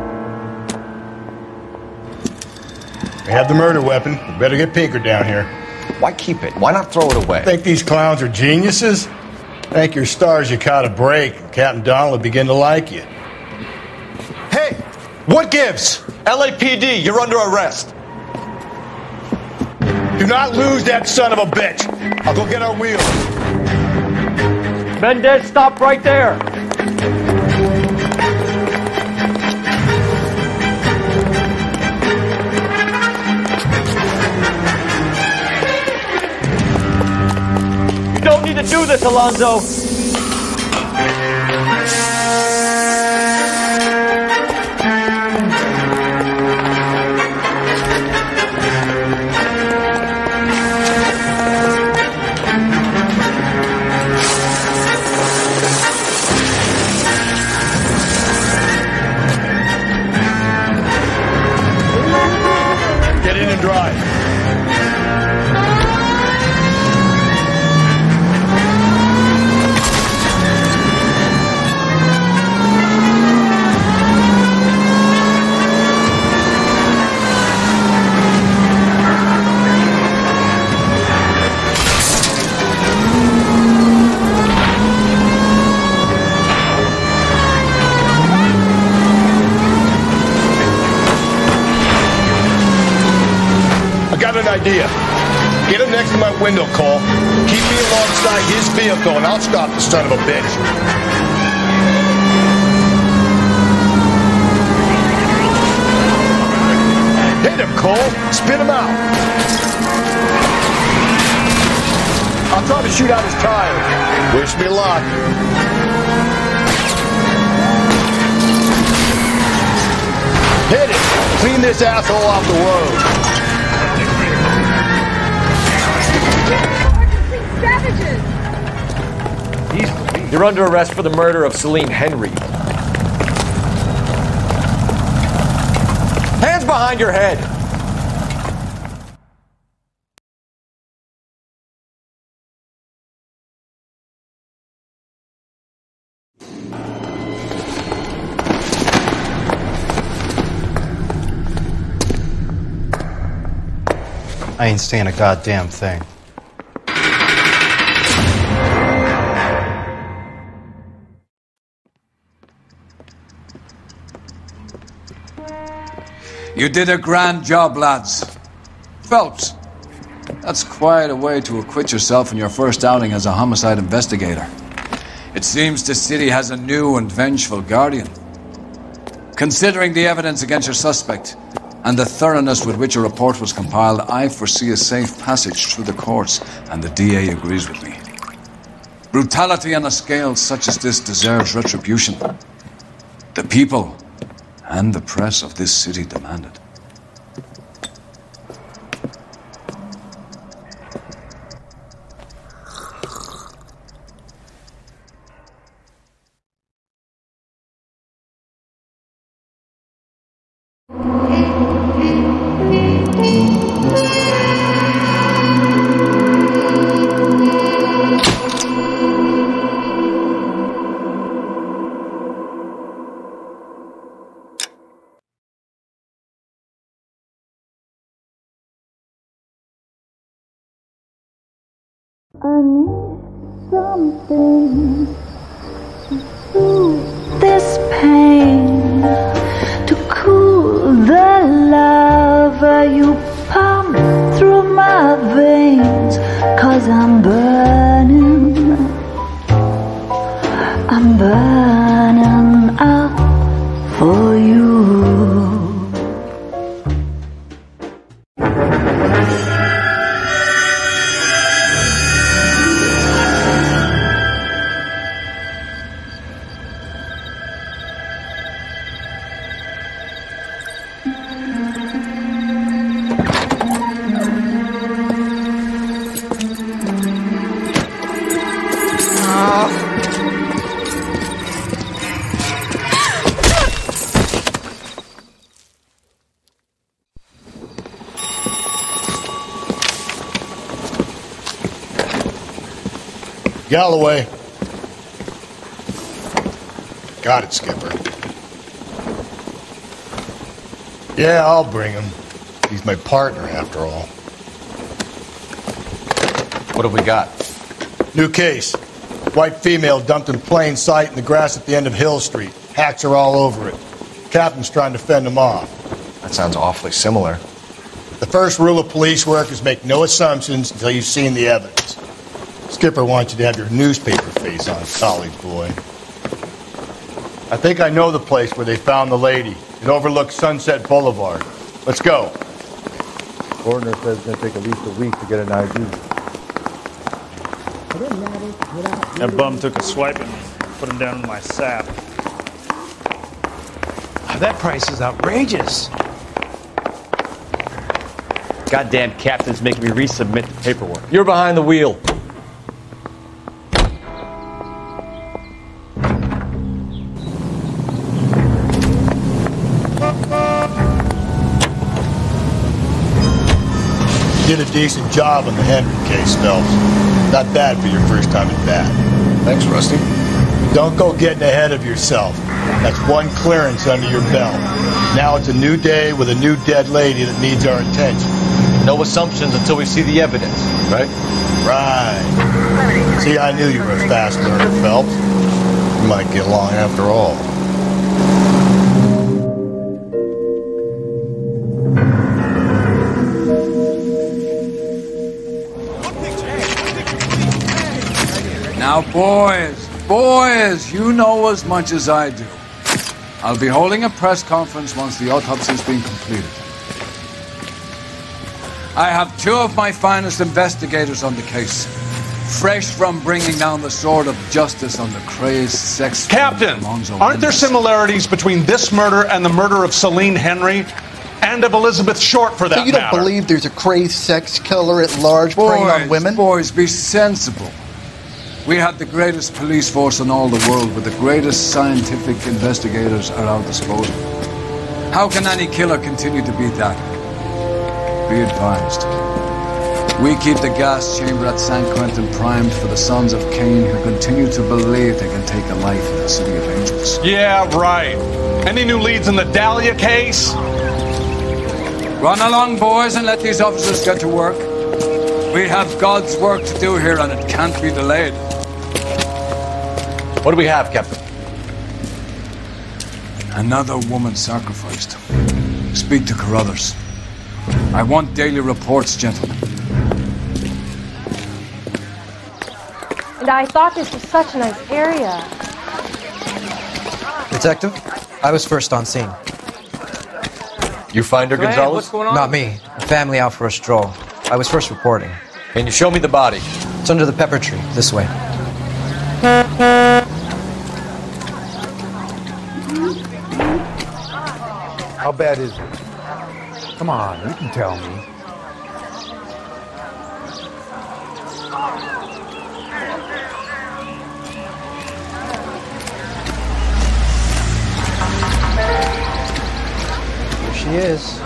We have the murder weapon. We better get Pinker down here. Why keep it? Why not throw it away? Think these clowns are geniuses? Thank your stars you caught a break, and Captain Donald will begin to like you. Hey! What gives? LAPD, you're under arrest. Do not lose that son of a bitch. I'll go get our wheels. Mendez, stop right there. to do this, Alonzo! Get in and drive. Idea. Get him next to my window, Cole. Keep me alongside his vehicle, and I'll stop the son of a bitch. Hit him, Cole. Spin him out. I'll try to shoot out his tire. Wish me luck. Hit it. Clean this asshole off the road. You're under arrest for the murder of Celine Henry. Hands behind your head! I ain't saying a goddamn thing. You did a grand job, lads. Phelps, that's quite a way to acquit yourself in your first outing as a homicide investigator. It seems the city has a new and vengeful guardian. Considering the evidence against your suspect and the thoroughness with which a report was compiled, I foresee a safe passage through the courts, and the DA agrees with me. Brutality on a scale such as this deserves retribution. The people and the press of this city demand it. I need something to soothe this pain, to cool the lava you pump through my veins, 'cause I'm burning up for you. Galloway. Got it, Skipper. Yeah, I'll bring him. He's my partner, after all. What have we got? New case. White female dumped in plain sight in the grass at the end of Hill Street. Hacks are all over it. Captain's trying to fend them off. That sounds awfully similar. The first rule of police work is make no assumptions until you've seen the evidence. Skipper wants you to have your newspaper face on, college boy. I think I know the place where they found the lady. It overlooks Sunset Boulevard. Let's go. Coroner says it's going to take at least a week to get an ID. It doesn't matter. That bum took a swipe and put him down in my sap. That price is outrageous. Goddamn captain's making me resubmit the paperwork. You're behind the wheel. Did a decent job on the Henry case, Phelps. Not bad for your first time at bat. Thanks, Rusty. Don't go getting ahead of yourself. That's one clearance under your belt. Now it's a new day with a new dead lady that needs our attention. No assumptions until we see the evidence, right? Right. See, I knew you were a fast learner, Phelps. You might get along after all. Now, boys, you know as much as I do. I'll be holding a press conference once the autopsy's been completed. I have two of my finest investigators on the case, fresh from bringing down the sword of justice on the crazed sex... Captain, aren't there similarities between this murder and the murder of Celine Henry and of Elizabeth Short, for that matter? So you don't believe there's a crazed sex killer at large preying on women? Boys, be sensible. We have the greatest police force in all the world with the greatest scientific investigators at our disposal. How can any killer continue to beat that? Be advised. We keep the gas chamber at San Quentin primed for the sons of Cain who continue to believe they can take a life in the City of Angels. Yeah, right. Any new leads in the Dahlia case? Run along, boys, and let these officers get to work. We have God's work to do here, and it can't be delayed. What do we have, Captain? Another woman sacrificed. Speak to Carruthers. I want daily reports, gentlemen. And I thought this was such a nice area. Detective, I was first on scene. You find her, Gonzalez? What's going on? Not me. A family out for a stroll. I was first reporting. Can you show me the body? It's under the pepper tree, this way. How bad is it? Come on, you can tell me. Here she is.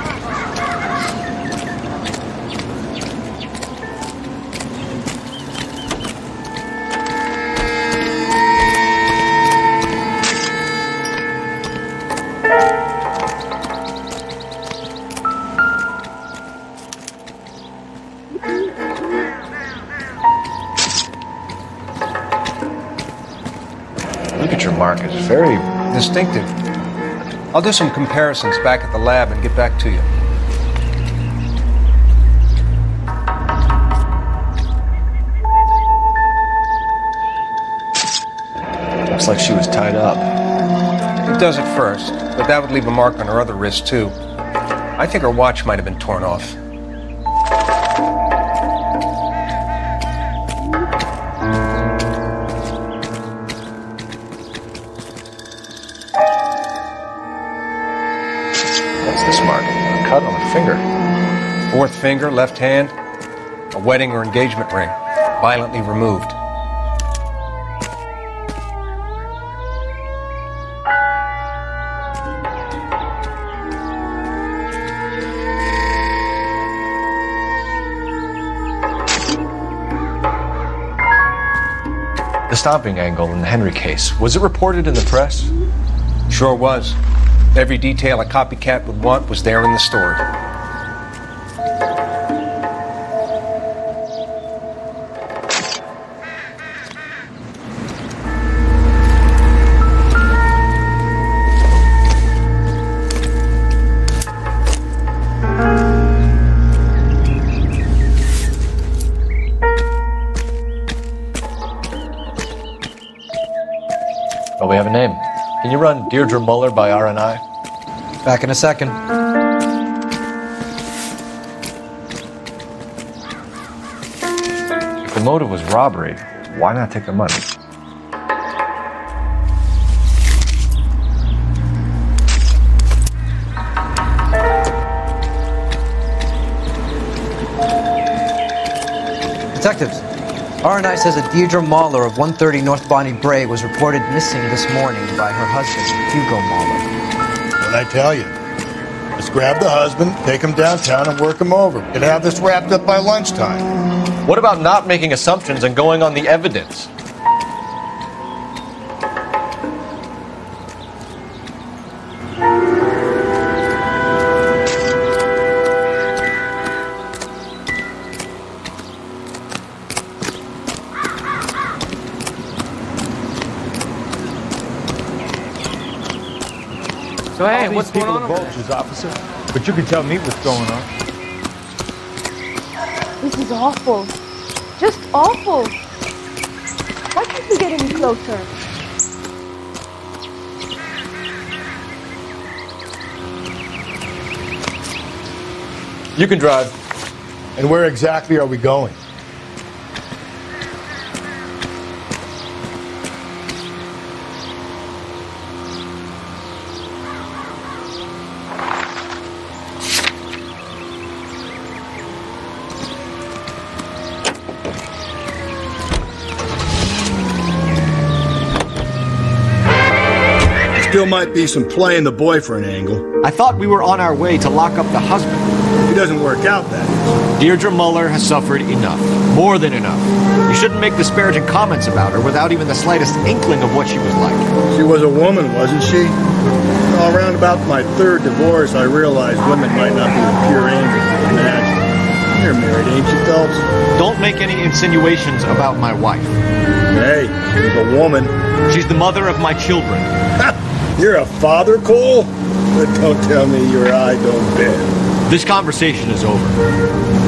Look at your mark. It's very distinctive. I'll do some comparisons back at the lab and get back to you. Looks like she was tied up. It does at first, but that would leave a mark on her other wrist, too. I think her watch might have been torn off. What's this mark? A cut on the finger. Fourth finger, left hand. A wedding or engagement ring. Violently removed. The stomping angle in the Henry case, was it reported in the press? Sure was. Every detail a copycat would want was there in the story. Well, we have a name. Can you run Deirdre Muller by RNI? Back in a second. If the motive was robbery, why not take the money? Detectives, RNI says that Deirdre Mahler of 130 North Bonnie Bray was reported missing this morning by her husband, Hugo Mahler. What'd I tell you? Let's grab the husband, take him downtown, and work him over. Could have this wrapped up by lunchtime. What about not making assumptions and going on the evidence? So hey, what's going on over vultures, officer? But you can tell me what's going on. This is awful. Just awful. Why can't we get any closer? You can drive. And where exactly are we going? Still might be some playing the boyfriend angle. I thought we were on our way to lock up the husband. If he doesn't work out, that is. Deirdre Muller has suffered enough. More than enough. You shouldn't make disparaging comments about her without even the slightest inkling of what she was like. She was a woman, wasn't she? Well, around about my third divorce, I realized women might not be the pure angels you imagine. You're married, ain't you, Phelps? Don't make any insinuations about my wife. Hey, she's a woman. She's the mother of my children. You're a father, Cole? But don't tell me your eye don't bend. This conversation is over.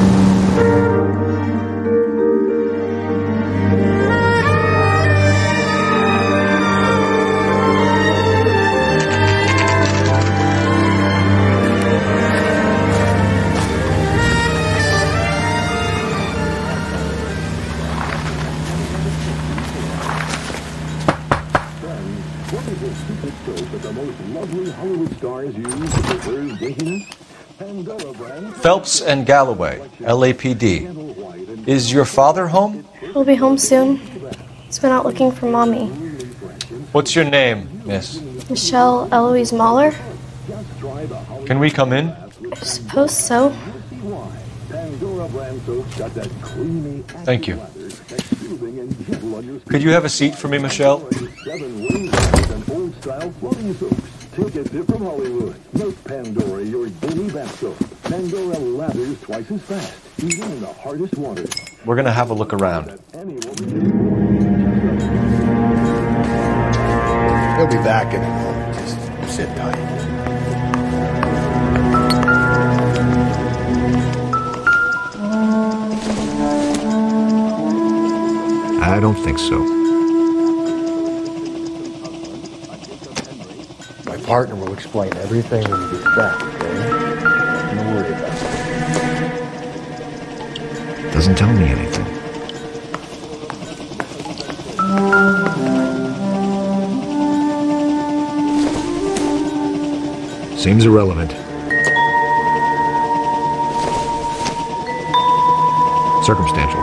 Phelps and Galloway, LAPD. Is your father home? He'll be home soon. He's been out looking for Mommy. What's your name, miss? Michelle Eloise Mahler? Can we come in? I suppose so. Thank you. Could you have a seat for me, Michelle? Take a tip from Hollywood. Make Pandora your daily bath soap. Pandora lathers twice as fast, even in the hardest water. We're gonna have a look around. He'll be back in a moment. Just sit tight. I don't think so. My partner will explain everything when he gets back, okay? Don't worry about it. Doesn't tell me anything. Seems irrelevant. Circumstantial.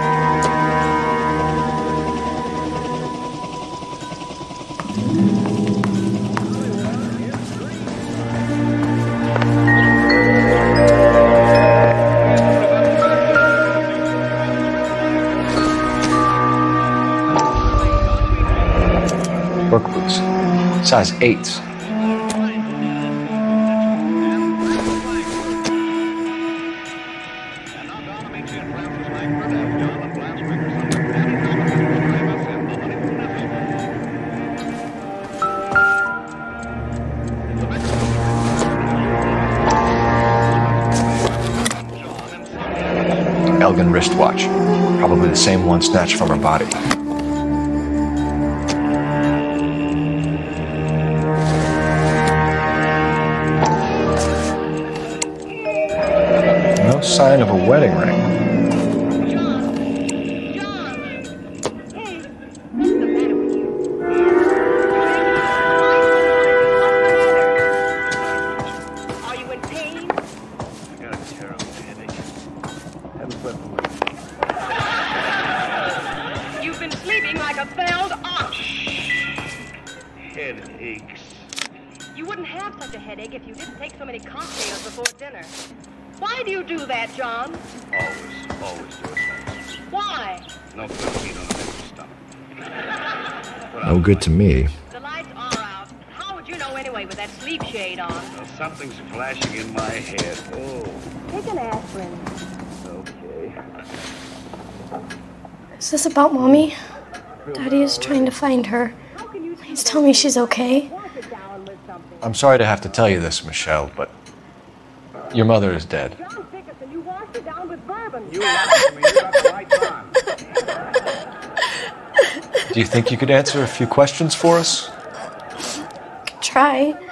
Work boots. Size 8s. Elgin wristwatch. Probably the same one snatched from her body. No sign of a wedding ring. held up. Headaches. You wouldn't have such a headache if you didn't take so many cocktails before dinner. Why do you do that, John? Always do it. Why? No good to eat on an empty stomach. No good to me. The lights are out. How would you know anyway with that sleep shade on? Well, something's flashing in my head. Oh, Take an aspirin. okay. Is this about Mommy? Daddy is trying to find her. Please tell me she's okay. I'm sorry to have to tell you this, Michelle, but your mother is dead. John Dickerson, you washed it down with bourbon. You lied to me. You got the right on. Do you think you could answer a few questions for us? Try.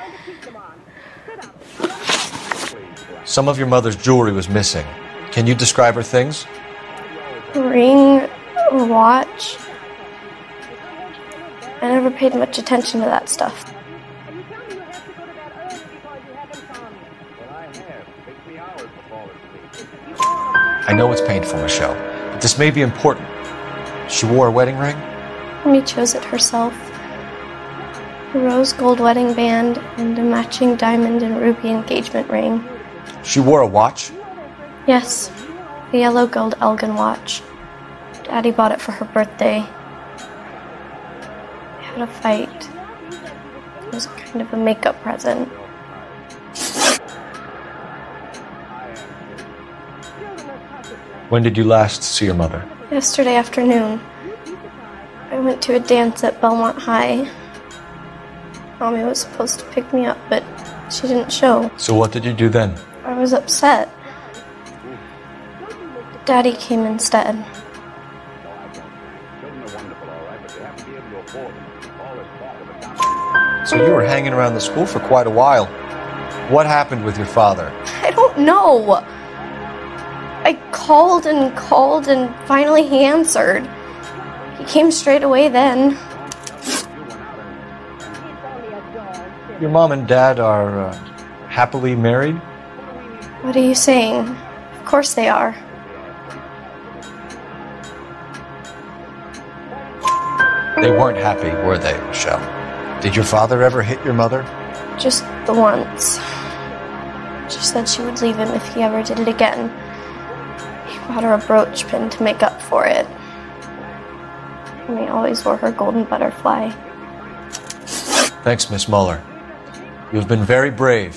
Some of your mother's jewelry was missing. Can you describe her things? A ring, a watch. I never paid much attention to that stuff. I know it's painful, Michelle, but this may be important. She wore a wedding ring? Mommy chose it herself. A rose gold wedding band and a matching diamond and ruby engagement ring. She wore a watch? Yes, the yellow gold Elgin watch. Daddy bought it for her birthday. They had a fight. It was kind of a makeup present. When did you last see your mother? Yesterday afternoon. I went to a dance at Belmont High. Mommy was supposed to pick me up, but she didn't show. So what did you do then? I was upset. Daddy came instead. So you were hanging around the school for quite a while. What happened with your father? I don't know. I called and finally he answered. He came straight away then. Your mom and dad are happily married? What are you saying? Of course they are. They weren't happy, were they, Michelle? Did your father ever hit your mother? Just the once. She said she would leave him if he ever did it again. He bought her a brooch pin to make up for it. And he always wore her golden butterfly. Thanks, Miss Muller. You've been very brave.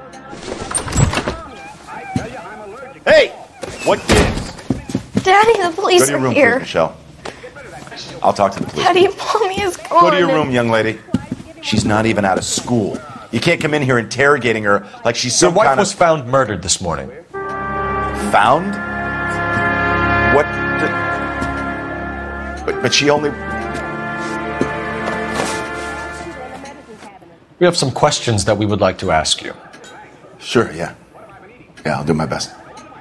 Hey! What gives? Daddy, the police Go to your are room, here. please, Michelle. I'll talk to the police. Daddy, Mommy is gone. Go to your room, young lady. She's not even out of school. You can't come in here interrogating her like she's some Your wife kind was found murdered this morning. Found? What? But she only... We have some questions that we would like to ask you. Sure, yeah. Yeah, I'll do my best.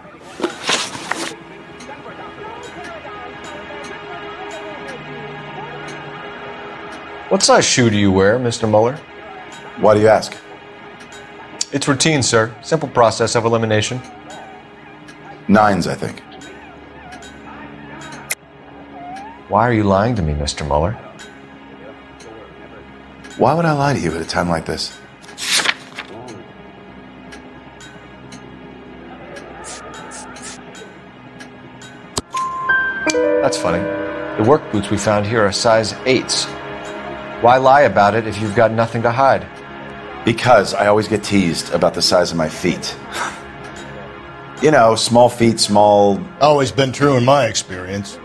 What size shoe do you wear, Mr. Muller? Why do you ask? It's routine, sir. Simple process of elimination. 9s, I think. Why are you lying to me, Mr. Muller? Why would I lie to you at a time like this? That's funny. The work boots we found here are size 8s. Why lie about it if you've got nothing to hide? Because I always get teased about the size of my feet. You know, small feet, small... Always been true in my experience.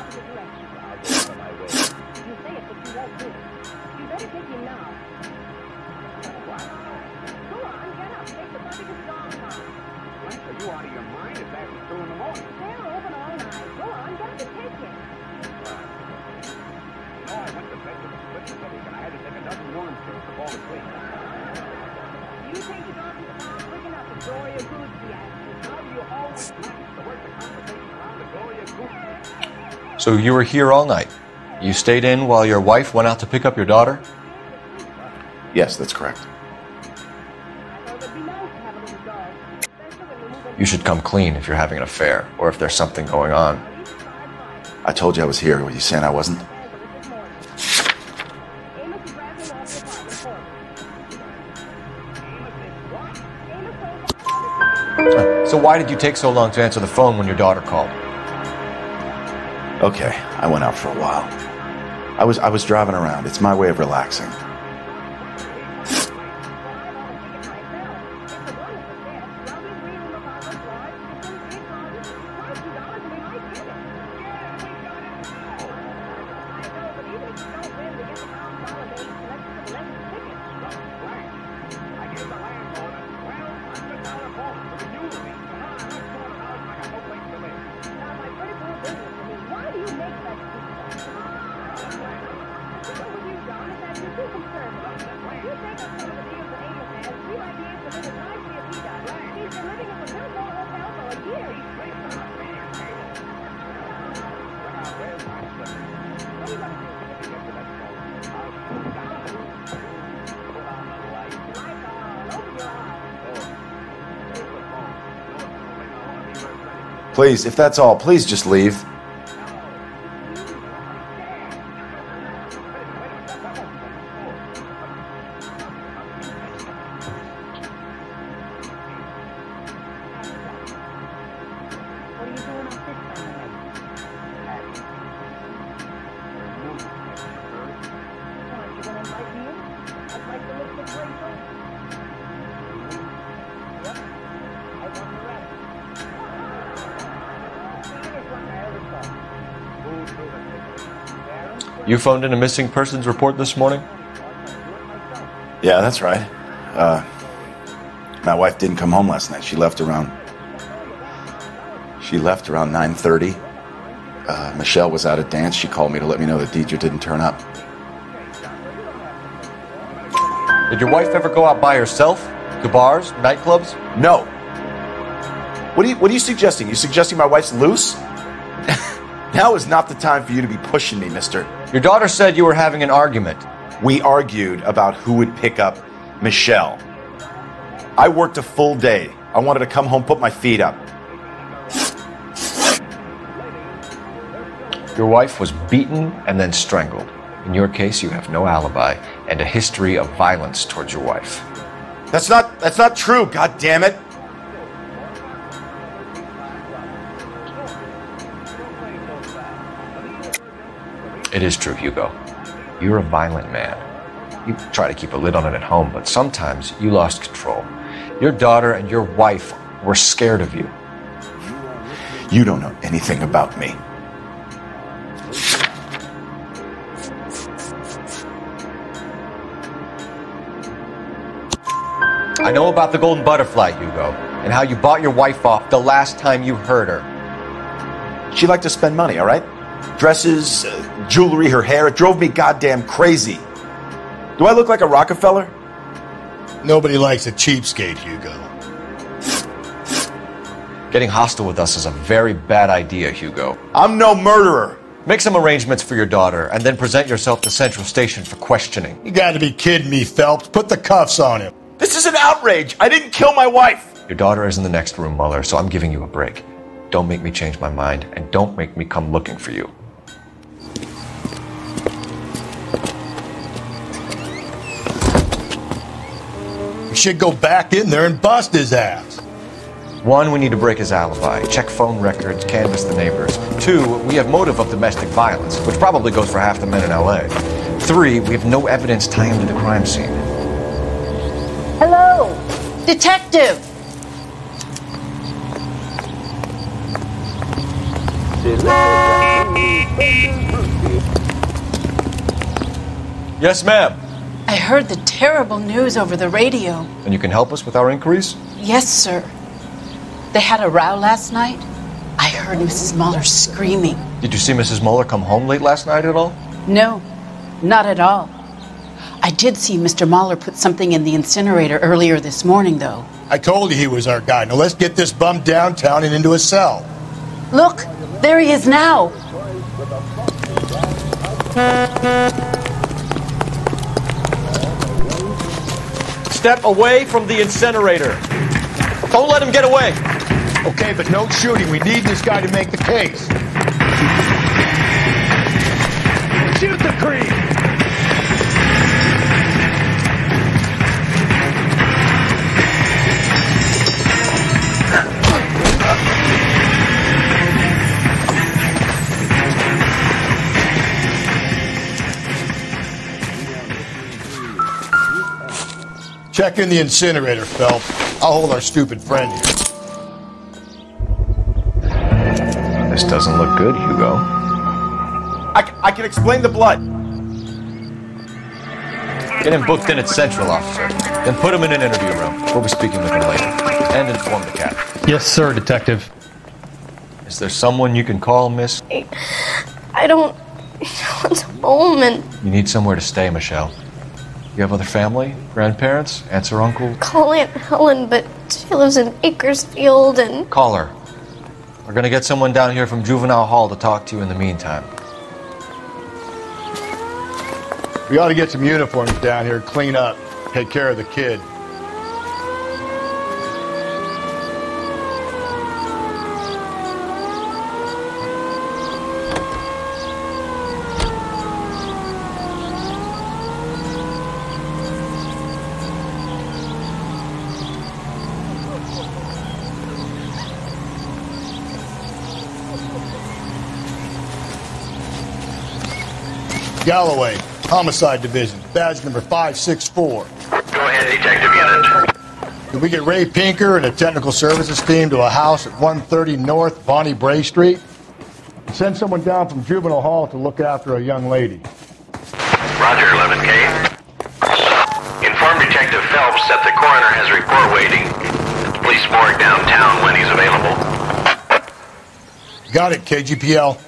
So you were here all night? You stayed in while your wife went out to pick up your daughter? Yes, that's correct. You should come clean if you're having an affair, or if there's something going on. I told you I was here. Were you saying I wasn't? So why did you take so long to answer the phone when your daughter called? Okay, I went out for a while. I was driving around. It's my way of relaxing. Please, if that's all, please just leave. You phoned in a missing persons report this morning? Yeah, that's right. My wife didn't come home last night. She left around 9:30. Michelle was out at dance. She called me to let me know that Deidre didn't turn up. Did your wife ever go out by herself? To bars, nightclubs? No. What are you suggesting? You suggesting my wife's loose? Now is not the time for you to be pushing me, mister. Your daughter said you were having an argument. We argued about who would pick up Michelle. I worked a full day. I wanted to come home, put my feet up. Your wife was beaten and then strangled. In your case, you have no alibi and a history of violence towards your wife. That's not true, God damn it. It is true, Hugo. You're a violent man. You try to keep a lid on it at home, but sometimes you lost control. Your daughter and your wife were scared of you. You don't know anything about me. I know about the Golden Butterfly, Hugo, and how you bought your wife off the last time you heard her. She liked to spend money, all right? Dresses, jewelry, her hair. It drove me goddamn crazy. Do I look like a Rockefeller? Nobody likes a cheapskate, Hugo. Getting hostile with us is a very bad idea, Hugo. I'm no murderer. Make some arrangements for your daughter, and then present yourself to Central Station for questioning. You gotta be kidding me, Phelps. Put the cuffs on him. This is an outrage. I didn't kill my wife. Your daughter is in the next room, Mueller, so I'm giving you a break. Don't make me change my mind, and don't make me come looking for you. You should go back in there and bust his ass. 1, we need to break his alibi, check phone records, canvass the neighbors. 2, we have motive of domestic violence, which probably goes for half the men in LA. 3, we have no evidence tying him to the crime scene. Hello, detective. Yes, ma'am. I heard the terrible news over the radio. And you can help us with our inquiries? Yes, sir. They had a row last night. I heard Mrs. Mueller screaming. Did you see Mrs. Mueller come home late last night at all? No, not at all. I did see Mr. Mueller put something in the incinerator earlier this morning, though. I told you he was our guy. Now let's get this bum downtown and into a cell. Look, there he is now. Step away from the incinerator. Don't let him get away. Okay, but no shooting. We need this guy to make the case. Shoot the creep! Check in the incinerator, Phelps. I'll hold our stupid friend here. This doesn't look good, Hugo. I can explain the blood. Get him booked in at Central, officer. Then put him in an interview room. We'll be speaking with him later. And inform the captain. Yes, sir, Detective. Is there someone you can call, miss? I don't want home and You need somewhere to stay, Michelle. You have other family? Grandparents? Aunts or uncles? call Aunt Helen, but she lives in Bakersfield and Call her. We're gonna get someone down here from Juvenile Hall to talk to you in the meantime. We ought to get some uniforms down here, clean up, take care of the kid. Galloway, Homicide Division, badge number 564. Go ahead, Detective Unit. Did we get Ray Pinker and a technical services team to a house at 130 North Bonnie Bray Street? Send someone down from Juvenile Hall to look after a young lady. Roger, 11K. Inform Detective Phelps that the coroner has a report waiting at the police morgue downtown when he's available. Got it, KGPL.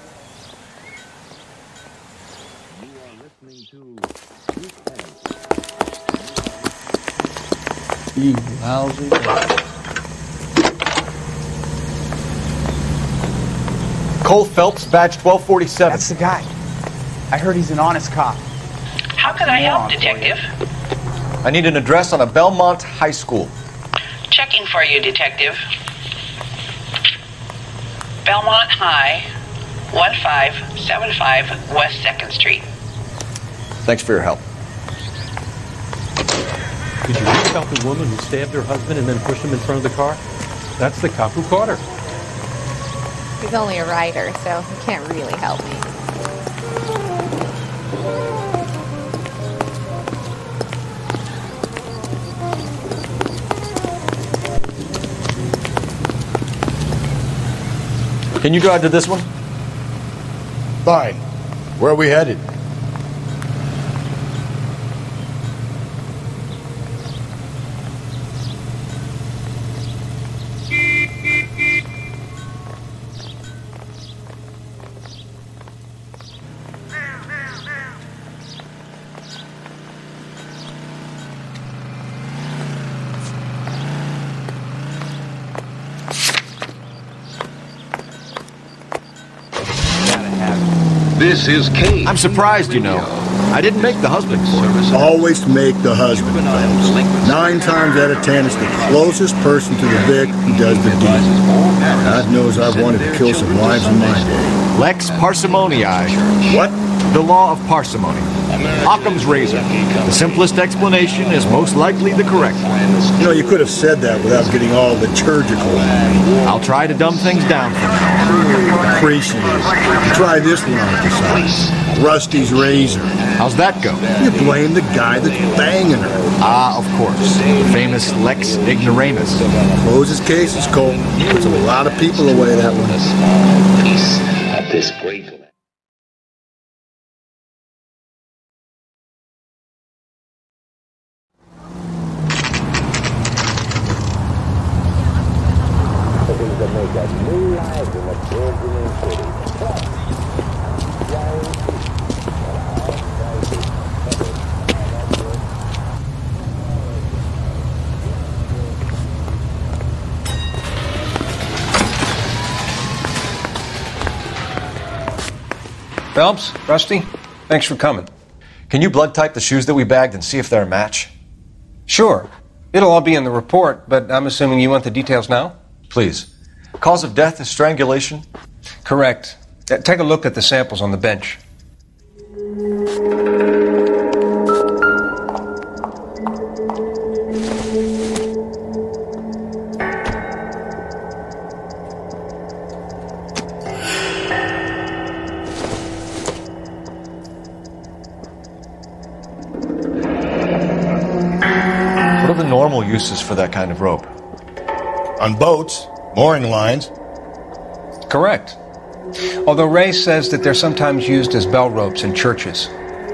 You lousy. Cole Phelps, badge 1247. That's the guy. I heard he's an honest cop. How can I help, Detective? I need an address on a Belmont High School. Checking for you, Detective. Belmont High, 1575 West 2nd Street. Thanks for your help. Did you read about the woman who stabbed her husband and then pushed him in front of the car? That's the cop who caught her. He's only a writer, so he can't really help me. Can you drive to this one? Fine. Where are we headed? This is Kane. I'm surprised, you know. I didn't make the husband for it. Always make the husband. 9 times out of 10, it's the closest person to the Vic who does the deed. God knows I've wanted to kill some wives in my day. Lex parsimoniae. What? The law of parsimony. Occam's razor. The simplest explanation is most likely the correct one. You know, you could have said that without getting all liturgical. I'll try to dumb things down for you. Appreciate it. Try this one on for size. Rusty's razor. How's that go? You blame the guy that's banging her. Ah, of course. Famous Lex Ignoramus. Closes cases, Cole. Puts a lot of people away, that one. Peace at this great land. Phelps, Rusty, thanks for coming. Can you blood type the shoes that we bagged and see if they're a match? Sure. It'll all be in the report, but I'm assuming you want the details now? Please. Cause of death is strangulation? Correct. Take a look at the samples on the bench. What are the normal uses for that kind of rope? On boats, mooring lines. Correct. Although Ray says that they're sometimes used as bell ropes in churches.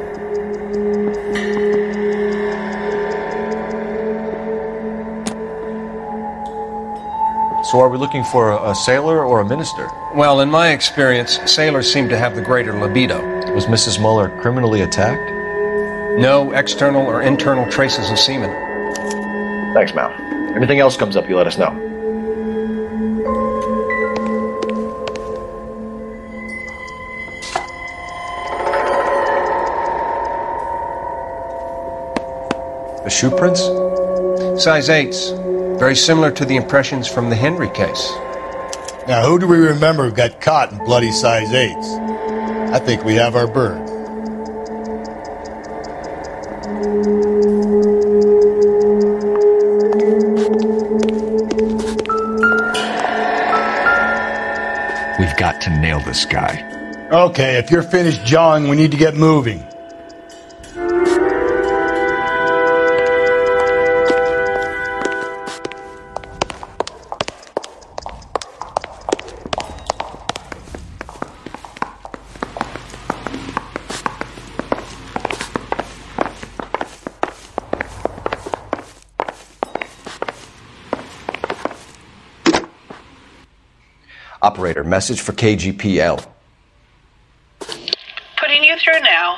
So are we looking for a sailor or a minister? Well, in my experience, sailors seem to have the greater libido. Was Mrs. Muller criminally attacked? No external or internal traces of semen. Thanks, Mal. Anything else comes up, you let us know. The shoe prints? Size 8s. Very similar to the impressions from the Henry case. Now, who do we remember got caught in bloody size 8s? I think we have our bird. We've got to nail this guy. Okay, if you're finished jawing, we need to get moving. Operator, message for KGPL. Putting you through now.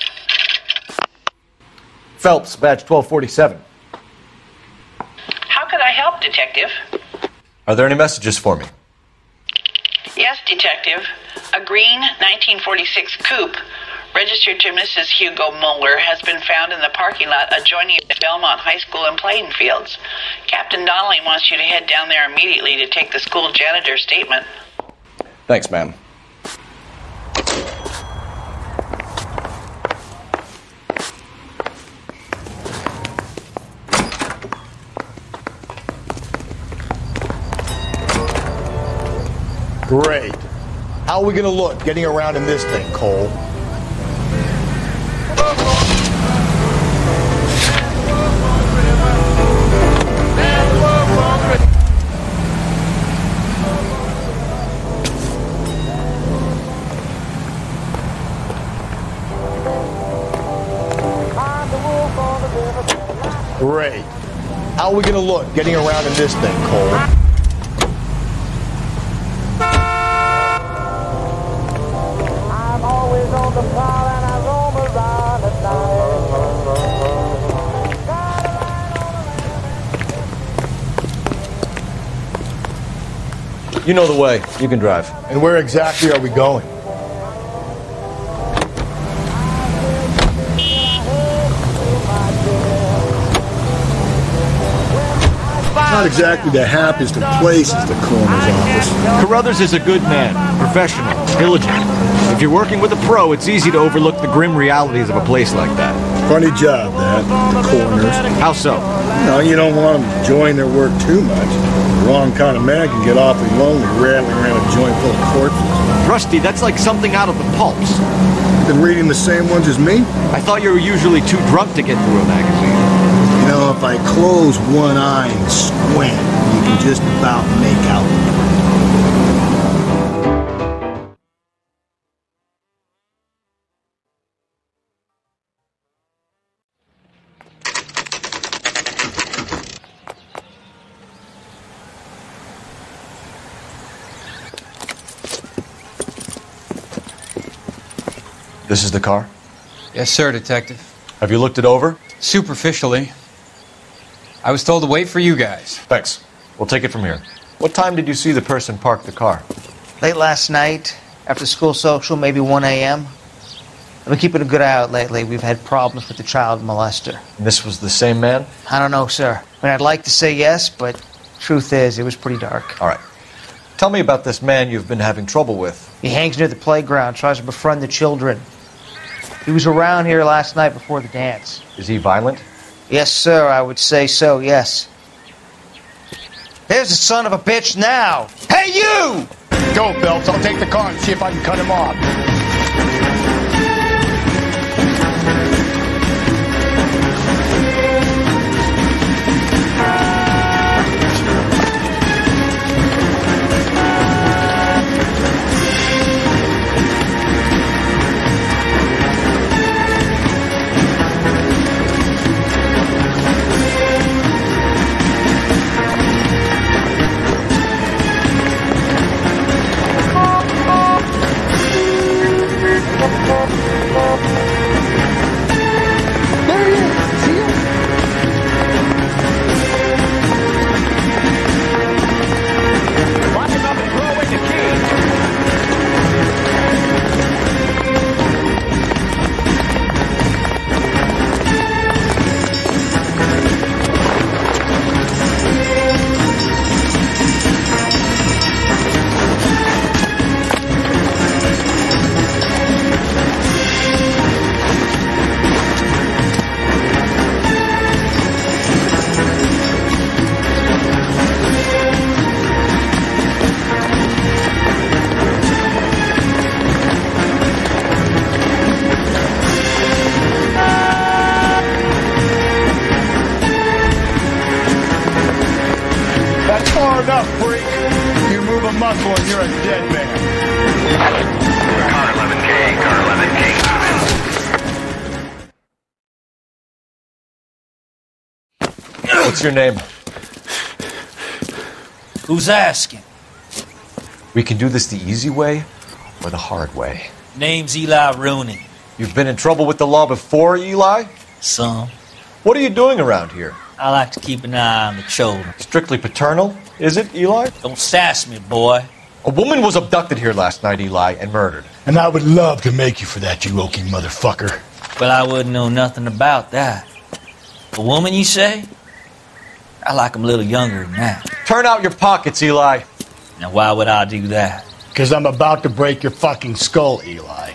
Phelps, badge 1247. How could I help, Detective? Are there any messages for me? Yes, Detective. A green 1946 coupe registered to Mrs. Hugo Muller has been found in the parking lot adjoining the Belmont High School and playing fields. Captain Donnelly wants you to head down there immediately to take the school janitor's statement. Thanks, ma'am. Great. How are we gonna look getting around in this thing, Cole? Great. How are we gonna look getting around in this thing, Cole? I'm always on the prowl and I roam around at night. You know the way. You can drive. And where exactly are we going? Not exactly the happiest of places, the coroner's office. Carruthers is a good man, professional, diligent. If you're working with a pro, it's easy to overlook the grim realities of a place like that. Funny job, that, the coroner's. How so? No, you don't want them enjoying their work too much. The wrong kind of man can get awfully lonely rattling around a joint full of corpses. Rusty, that's like something out of the pulps. Been reading the same ones as me? I thought you were usually too drunk to get through a magazine. You know, if I close one eye and squint, you can just about make out. This is the car? Yes, sir, Detective. Have you looked it over? Superficially. I was told to wait for you guys. Thanks. We'll take it from here. What time did you see the person park the car? Late last night, after school social, maybe 1 a.m. I've been keeping a good eye out lately. We've had problems with the child molester. And this was the same man? I don't know, sir. I mean, I'd like to say yes, but truth is, it was pretty dark. All right. Tell me about this man you've been having trouble with. He hangs near the playground, tries to befriend the children. He was around here last night before the dance. Is he violent? Yes, sir, I would say so, yes. There's the son of a bitch now! Hey, you! Go, Phelps. I'll take the car and see if I can cut him off. enough, freak. You move a muscle and you're a dead man. Car 11K, car 11K. What's your name? Who's asking? We can do this the easy way or the hard way. Name's Eli Rooney. You've been in trouble with the law before, Eli? Some. What are you doing around here? I like to keep an eye on the children. Strictly paternal, is it, Eli? Don't sass me, boy. A woman was abducted here last night, Eli, and murdered. And I would love to make you for that, you oaky motherfucker. Well, I wouldn't know nothing about that. A woman, you say? I like 'em a little younger than that. Turn out your pockets, Eli. Now, why would I do that? Because I'm about to break your fucking skull, Eli.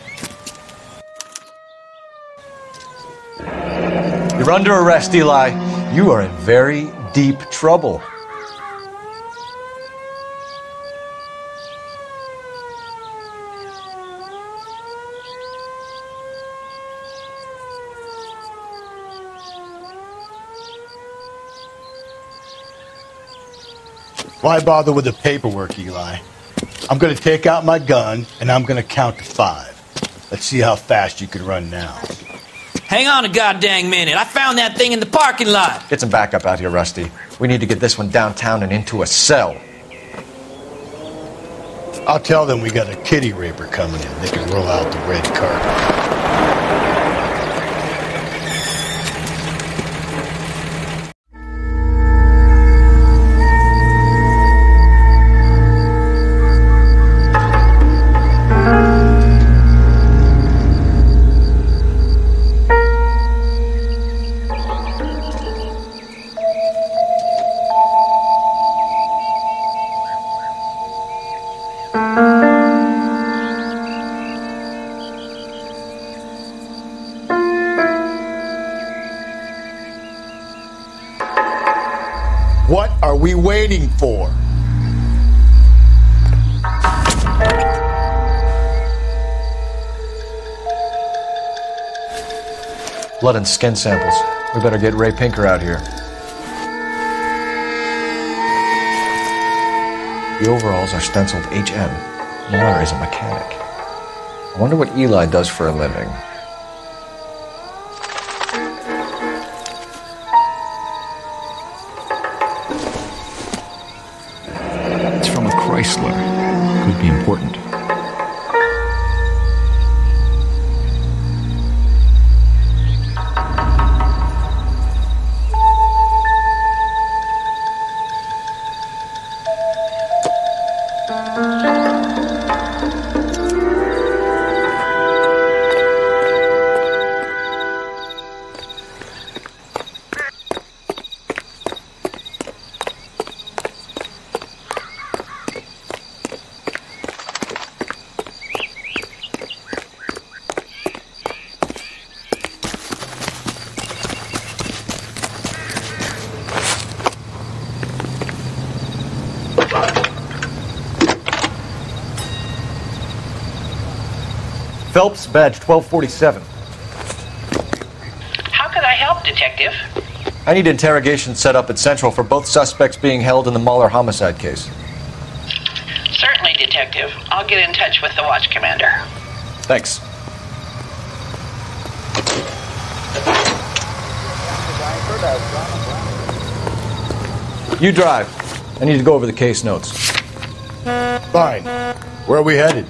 You're under arrest, Eli. You are in very deep trouble. Why bother with the paperwork, Eli? I'm going to take out my gun, and I'm going to count to 5. Let's see how fast you can run now. Hang on a goddamn minute. I found that thing in the parking lot. Get some backup out here, Rusty. We need to get this one downtown and into a cell. I'll tell them we got a kitty raper coming in. They can roll out the red carpet. What are we waiting for? Blood and skin samples. We better get Ray Pinker out here. The overalls are stenciled HM. Muller is a mechanic. I wonder what Eli does for a living. It's from a Chrysler. Could be important. Phelps, badge 1247. How could I help, Detective? I need interrogation set up at Central for both suspects being held in the Muller homicide case. Certainly, Detective. I'll get in touch with the watch commander. Thanks. You drive. I need to go over the case notes. Fine. Where are we headed?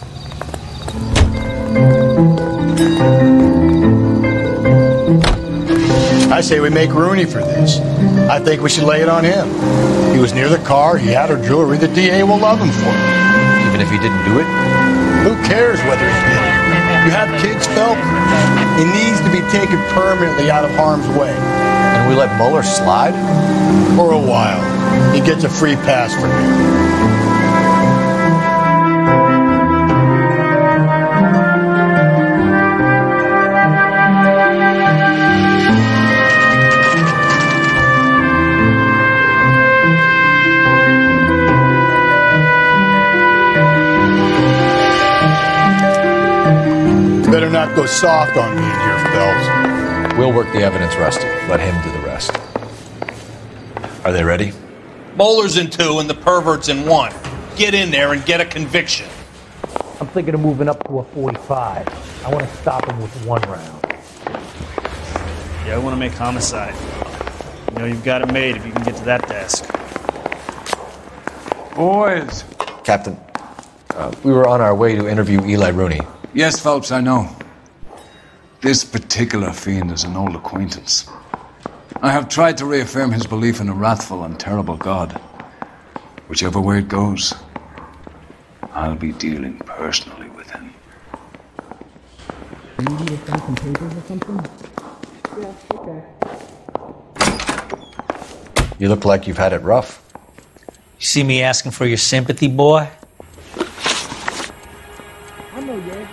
I say we make Rooney for this. I think we should lay it on him. He was near the car, he had her jewelry, the DA will love him for it. Even if he didn't do it? Who cares whether he did it? You have kids, Phelps? He needs to be taken permanently out of harm's way. And we let Muller slide? For a while. He gets a free pass from me. Better not go soft on me in here, Phelps. We'll work the evidence, Rusty. Let him do the rest. Are they ready? Moeller's in 2 and the pervert's in 1. Get in there and get a conviction. I'm thinking of moving up to a 45. I want to stop him with 1 round. Yeah, I want to make homicide. You know you've got it made if you can get to that desk. Boys. Captain, we were on our way to interview Eli Rooney. Yes, Phelps, I know. This particular fiend is an old acquaintance. I have tried to reaffirm his belief in a wrathful and terrible God. Whichever way it goes, I'll be dealing personally with him. Do you need to send some papers or something? Yeah, okay. You look like you've had it rough. You see me asking for your sympathy, boy? I know, yeah.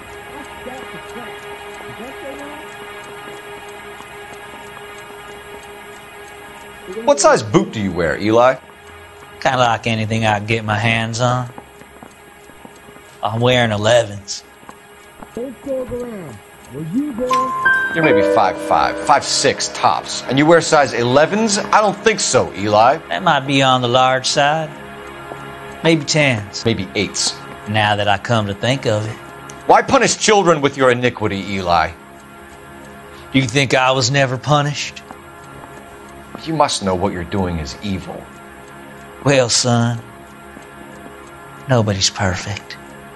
What size boot do you wear, Eli? Kind of like anything I can get my hands on. I'm wearing 11s. Don't go around. Where you go? You're maybe 5'5", 5'6" tops. And you wear size 11s? I don't think so, Eli. That might be on the large side. Maybe 10s. Maybe 8s. Now that I come to think of it. Why punish children with your iniquity, Eli? Do you think I was never punished? You must know what you're doing is evil. Well, son, nobody's perfect.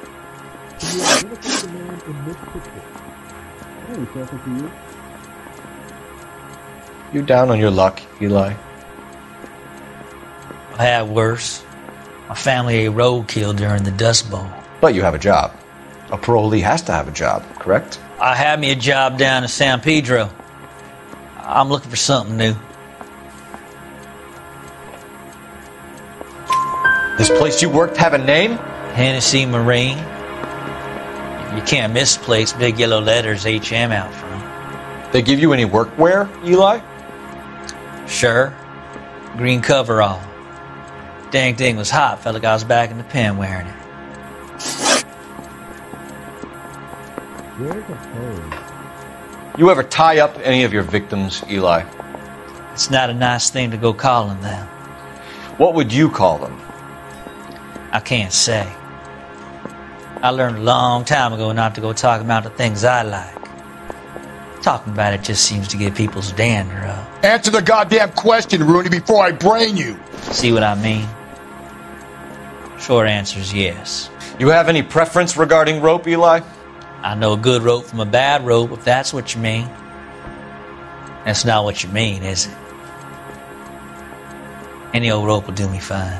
You down on your luck, Eli? I had worse. My family ate roadkill during the Dust Bowl. But you have a job. A parolee has to have a job, correct? I had me a job down in San Pedro. I'm looking for something new. This place you worked have a name? Hennessy Marine. You can't miss the place. Big yellow letters HM out front. They give you any workwear, Eli? Sure. Green coverall. Dang thing was hot. Felt like I was back in the pen wearing it. You ever tie up any of your victims, Eli? It's not a nice thing to go calling them. What would you call them? I can't say. I learned a long time ago not to go talking about the things I like. Talking about it just seems to get people's dander up. Answer the goddamn question, Rooney, before I brain you. See what I mean? Short answer is yes. You have any preference regarding rope, Eli? I know a good rope from a bad rope, if that's what you mean. That's not what you mean, is it? Any old rope will do me fine.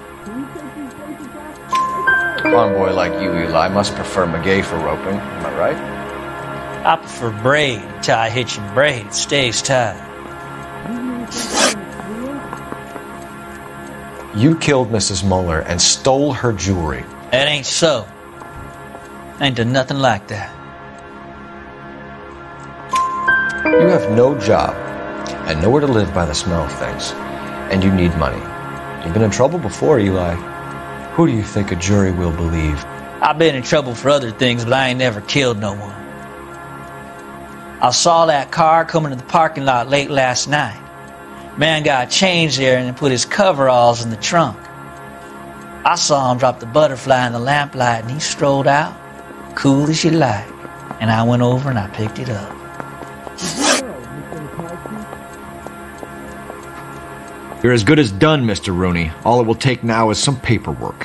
A farm boy like you, Eli, must prefer Magay for roping. Am I right? I prefer braid until I hitch and braid. It stays tight. You killed Mrs. Moeller and stole her jewelry. That ain't so. I ain't done nothing like that. You have no job and nowhere to live by the smell of things. And you need money. You've been in trouble before, Eli. Who do you think a jury will believe? I've been in trouble for other things, but I ain't never killed no one. I saw that car coming to the parking lot late last night. Man got changed there and put his coveralls in the trunk. I saw him drop the butterfly in the lamplight and he strolled out, cool as you like. And I went over and I picked it up. You're as good as done, Mr. Rooney. All it will take now is some paperwork.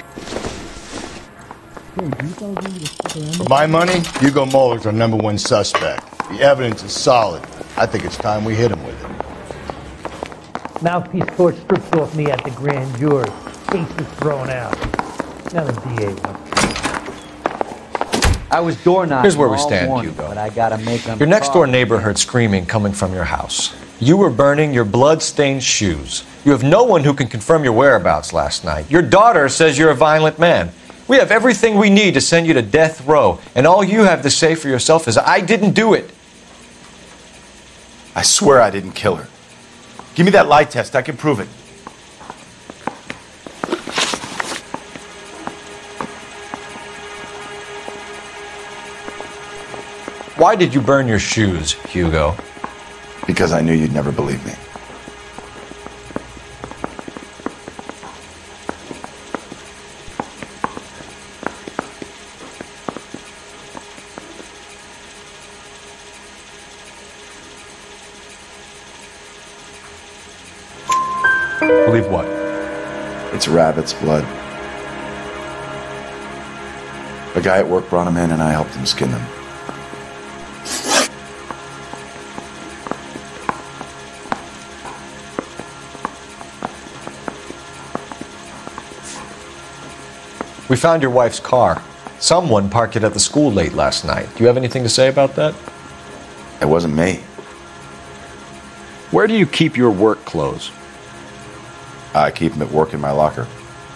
For my money, Hugo Moeller's our #1 suspect. The evidence is solid. I think it's time we hit him with it. Mouthpiece torch stripped off me at the grand jury. Case is thrown out. Now the DA wants. I was door knocking. Here's where we all stand, morning, Hugo. But I gotta make them. Your next door neighbor heard screaming coming from your house. You were burning your blood-stained shoes. You have no one who can confirm your whereabouts last night. Your daughter says you're a violent man. We have everything we need to send you to death row, and all you have to say for yourself is, I didn't do it. I swear I didn't kill her. Give me that lie test. I can prove it. Why did you burn your shoes, Hugo? Because I knew you'd never believe me. Believe what? It's rabbit's blood. A guy at work brought them in and I helped him skin them. We found your wife's car. Someone parked it at the school late last night. Do you have anything to say about that? It wasn't me. Where do you keep your work clothes? I keep them at work in my locker.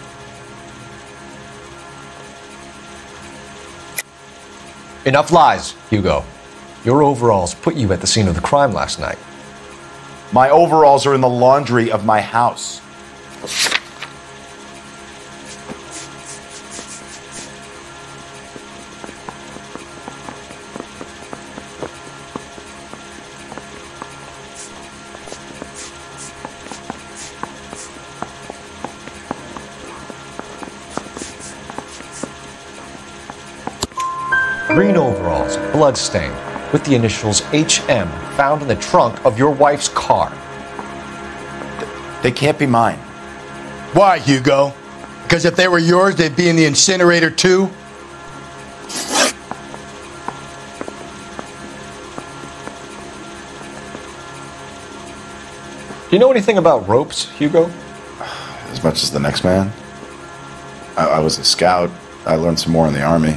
Enough lies, Hugo. Your overalls put you at the scene of the crime last night. My overalls are in the laundry of my house. Green overalls, bloodstained, with the initials HM found in the trunk of your wife's car. They can't be mine. Why, Hugo? Because if they were yours, they'd be in the incinerator too? Do you know anything about ropes, Hugo? As much as the next man. I was a scout. I learned some more in the Army.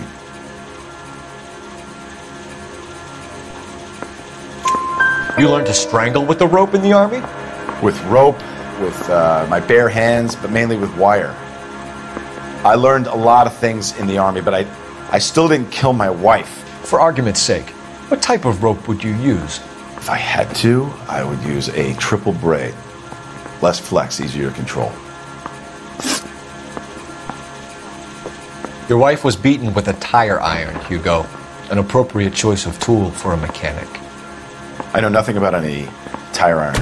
You learned to strangle with the rope in the Army? With rope, with my bare hands, but mainly with wire. I learned a lot of things in the Army, but I still didn't kill my wife. For argument's sake, what type of rope would you use? If I had to, I would use a triple braid. Less flex, easier to control. Your wife was beaten with a tire iron, Hugo. An appropriate choice of tool for a mechanic. I know nothing about any tire iron.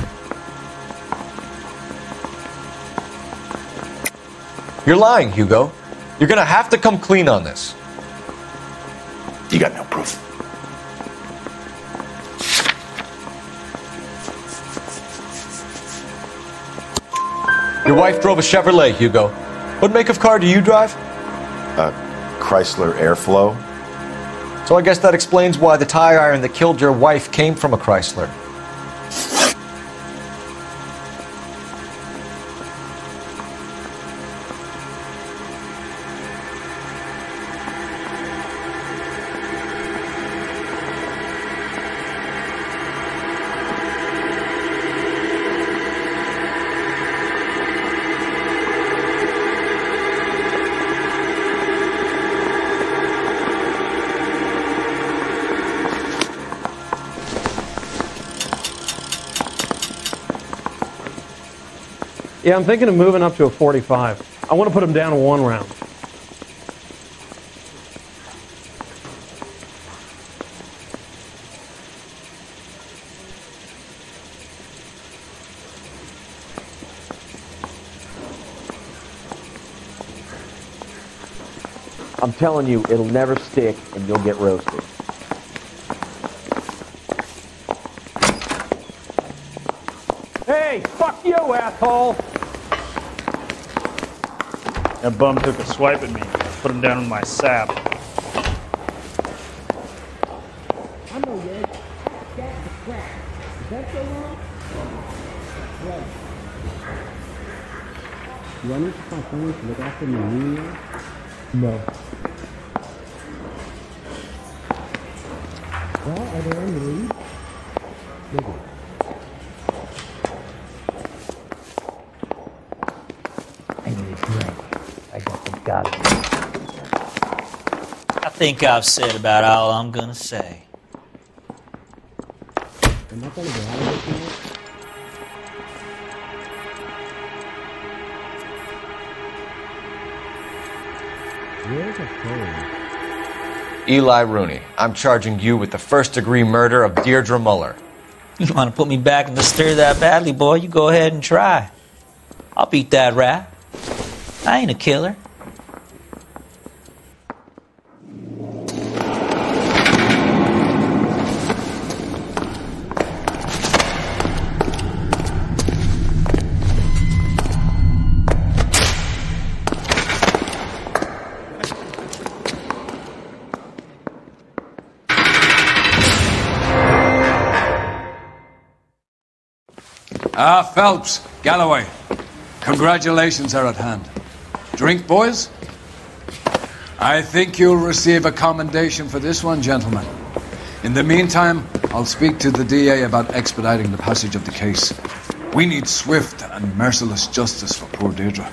You're lying, Hugo. You're gonna have to come clean on this. You got no proof. Your wife drove a Chevrolet, Hugo. What make of car do you drive? A Chrysler Airflow. So I guess that explains why the tire iron that killed your wife came from a Chrysler. Yeah, I'm thinking of moving up to a 45. I want to put them down in 1 round. I'm telling you, it'll never stick and you'll get roasted. Hey, fuck you, asshole! That bum took a swipe at me. Put him down in my sap. I know that. That's the crap. Is that so wrong? Right. Do I need to find someone to look after me anyway? No. Well, are there any leads? Maybe. I need a drink. I got some gotta. I think I've said about all I'm gonna say. Am I gonna get out of this tonight? Where's a phone? Eli Rooney, I'm charging you with the first-degree murder of Deirdre Muller. You want to put me back in the stir that badly, boy? You go ahead and try. I'll beat that rap. I ain't a killer. Phelps, Galloway. Congratulations are at hand. Drink, boys? I think you'll receive a commendation for this one, gentlemen. In the meantime, I'll speak to the DA about expediting the passage of the case. We need swift and merciless justice for poor Deirdre.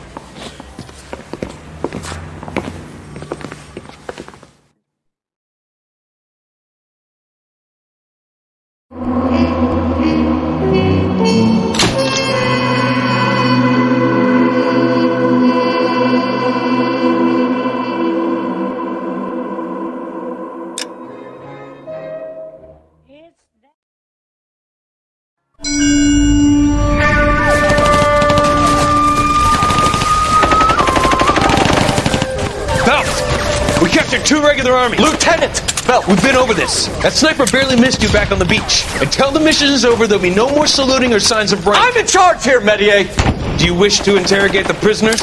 Two regular army. Lieutenant! Phelps, we've been over this. That sniper barely missed you back on the beach. Until the mission is over, there'll be no more saluting or signs of rank. I'm in charge here, Medier! Do you wish to interrogate the prisoners?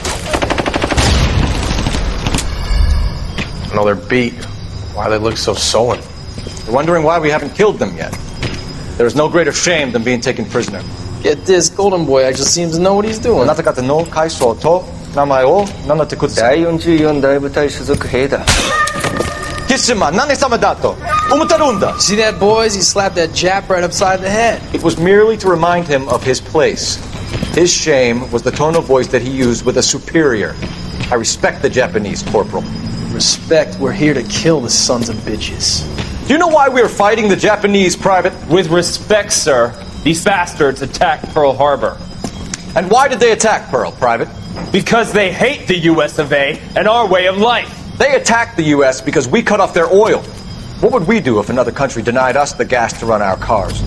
No, they're beat. Why they look so sullen? They're wondering why we haven't killed them yet. There is no greater shame than being taken prisoner. Get this, Golden Boy actually seems to know what he's doing. あなた方の階層と名前を名乗ってください。 第44大部隊所属兵だ。 キッシュマン、何様だと思ってるんだ。 See that, boys? He slapped that Jap right upside the head. It was merely to remind him of his place. His shame was the tone of voice that he used with a superior. I respect the Japanese, Corporal. Respect, we're here to kill the sons of bitches. Do you know why we are fighting the Japanese, Private? With respect, sir, these bastards attacked Pearl Harbor. And why did they attack Pearl, Private? Because they hate the US of A and our way of life. They attacked the US because we cut off their oil. What would we do if another country denied us the gas to run our cars?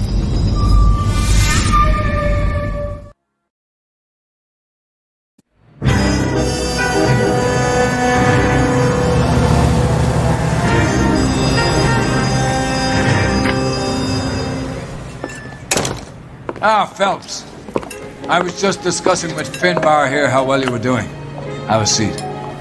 Phelps. I was just discussing with Finbar here how well you were doing. Have a seat.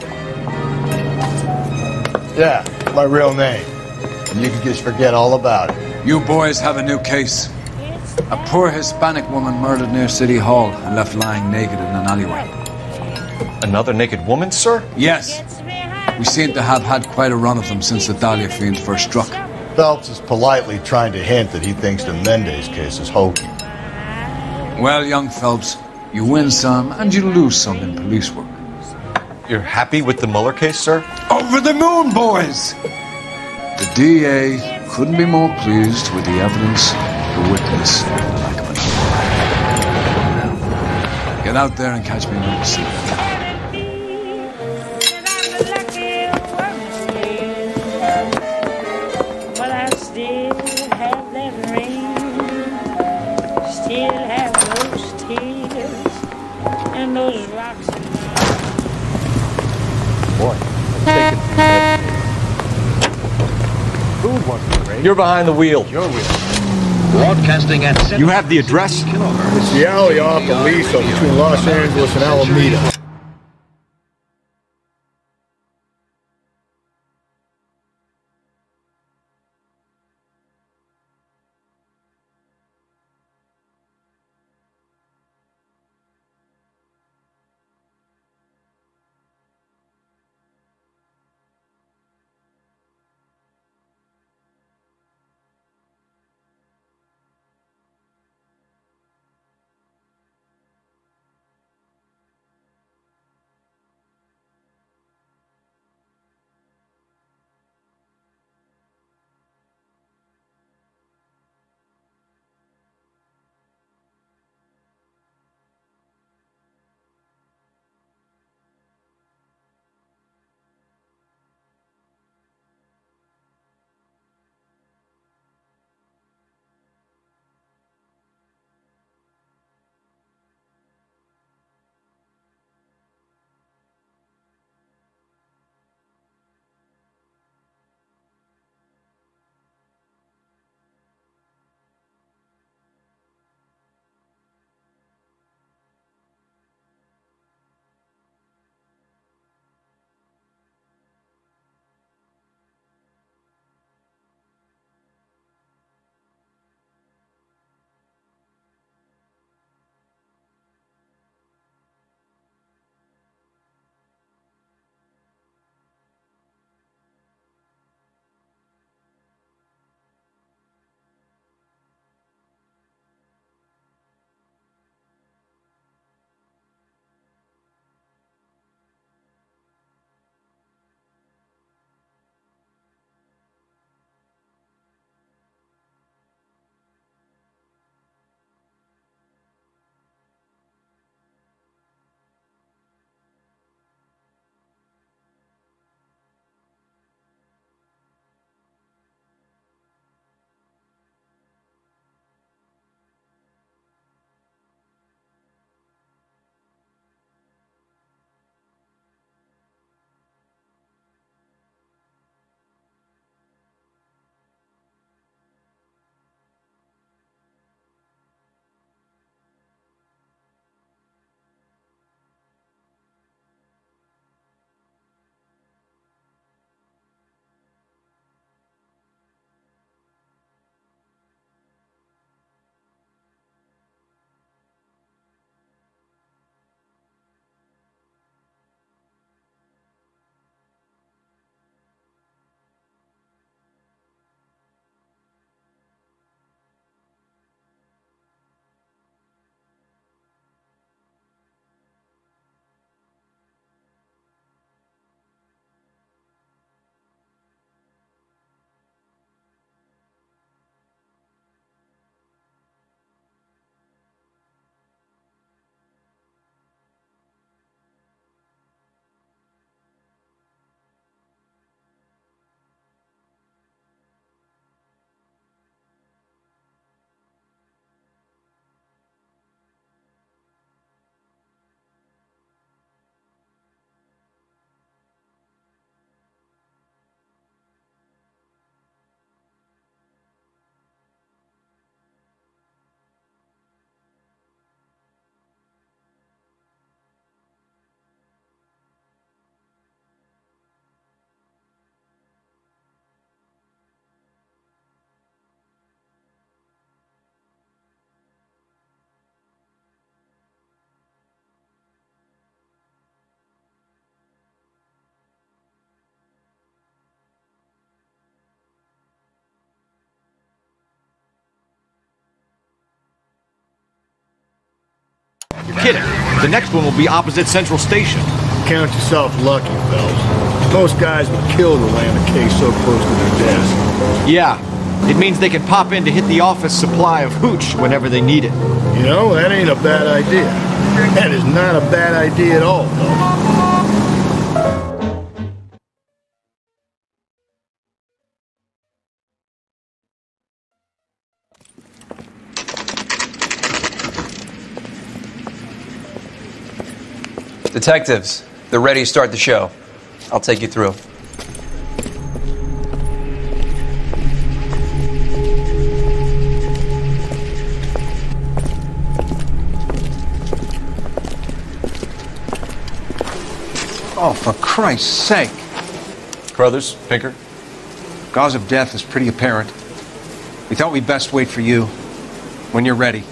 Yeah, my real name. And you can just forget all about it. You boys have a new case. A poor Hispanic woman murdered near City Hall and left lying naked in an alleyway. Another naked woman, sir? Yes. We seem to have had quite a run of them since the Dahlia fiend first struck. Phelps is politely trying to hint that he thinks the Mendez case is hokey. Well, young Phelps, you win some and you lose some in police work. You're happy with the Mueller case, sir? Over the moon, boys! The DA couldn't be more pleased with the evidence, the witness, and the lack of an Now, get out there and catch me another seat. But I still have that ring, still have those tears and those rocks in my Boy, Food wasn't great. You're behind the wheel. Your wheel. Broadcasting at... You have the address? It's the alley off Aliso between Los Angeles and Alameda. kidding. The next one will be opposite Central Station. Count yourself lucky, Phelps. Most guys would kill to land a case so close to their desk. Yeah, it means they can pop in to hit the office supply of hooch whenever they need it. You know, that ain't a bad idea. That is not a bad idea at all, Phelps. Detectives, they're ready to start the show. I'll take you through. Oh, for Christ's sake. Crothers, Pinker. Cause of death is pretty apparent. We thought we'd best wait for you. When you're ready.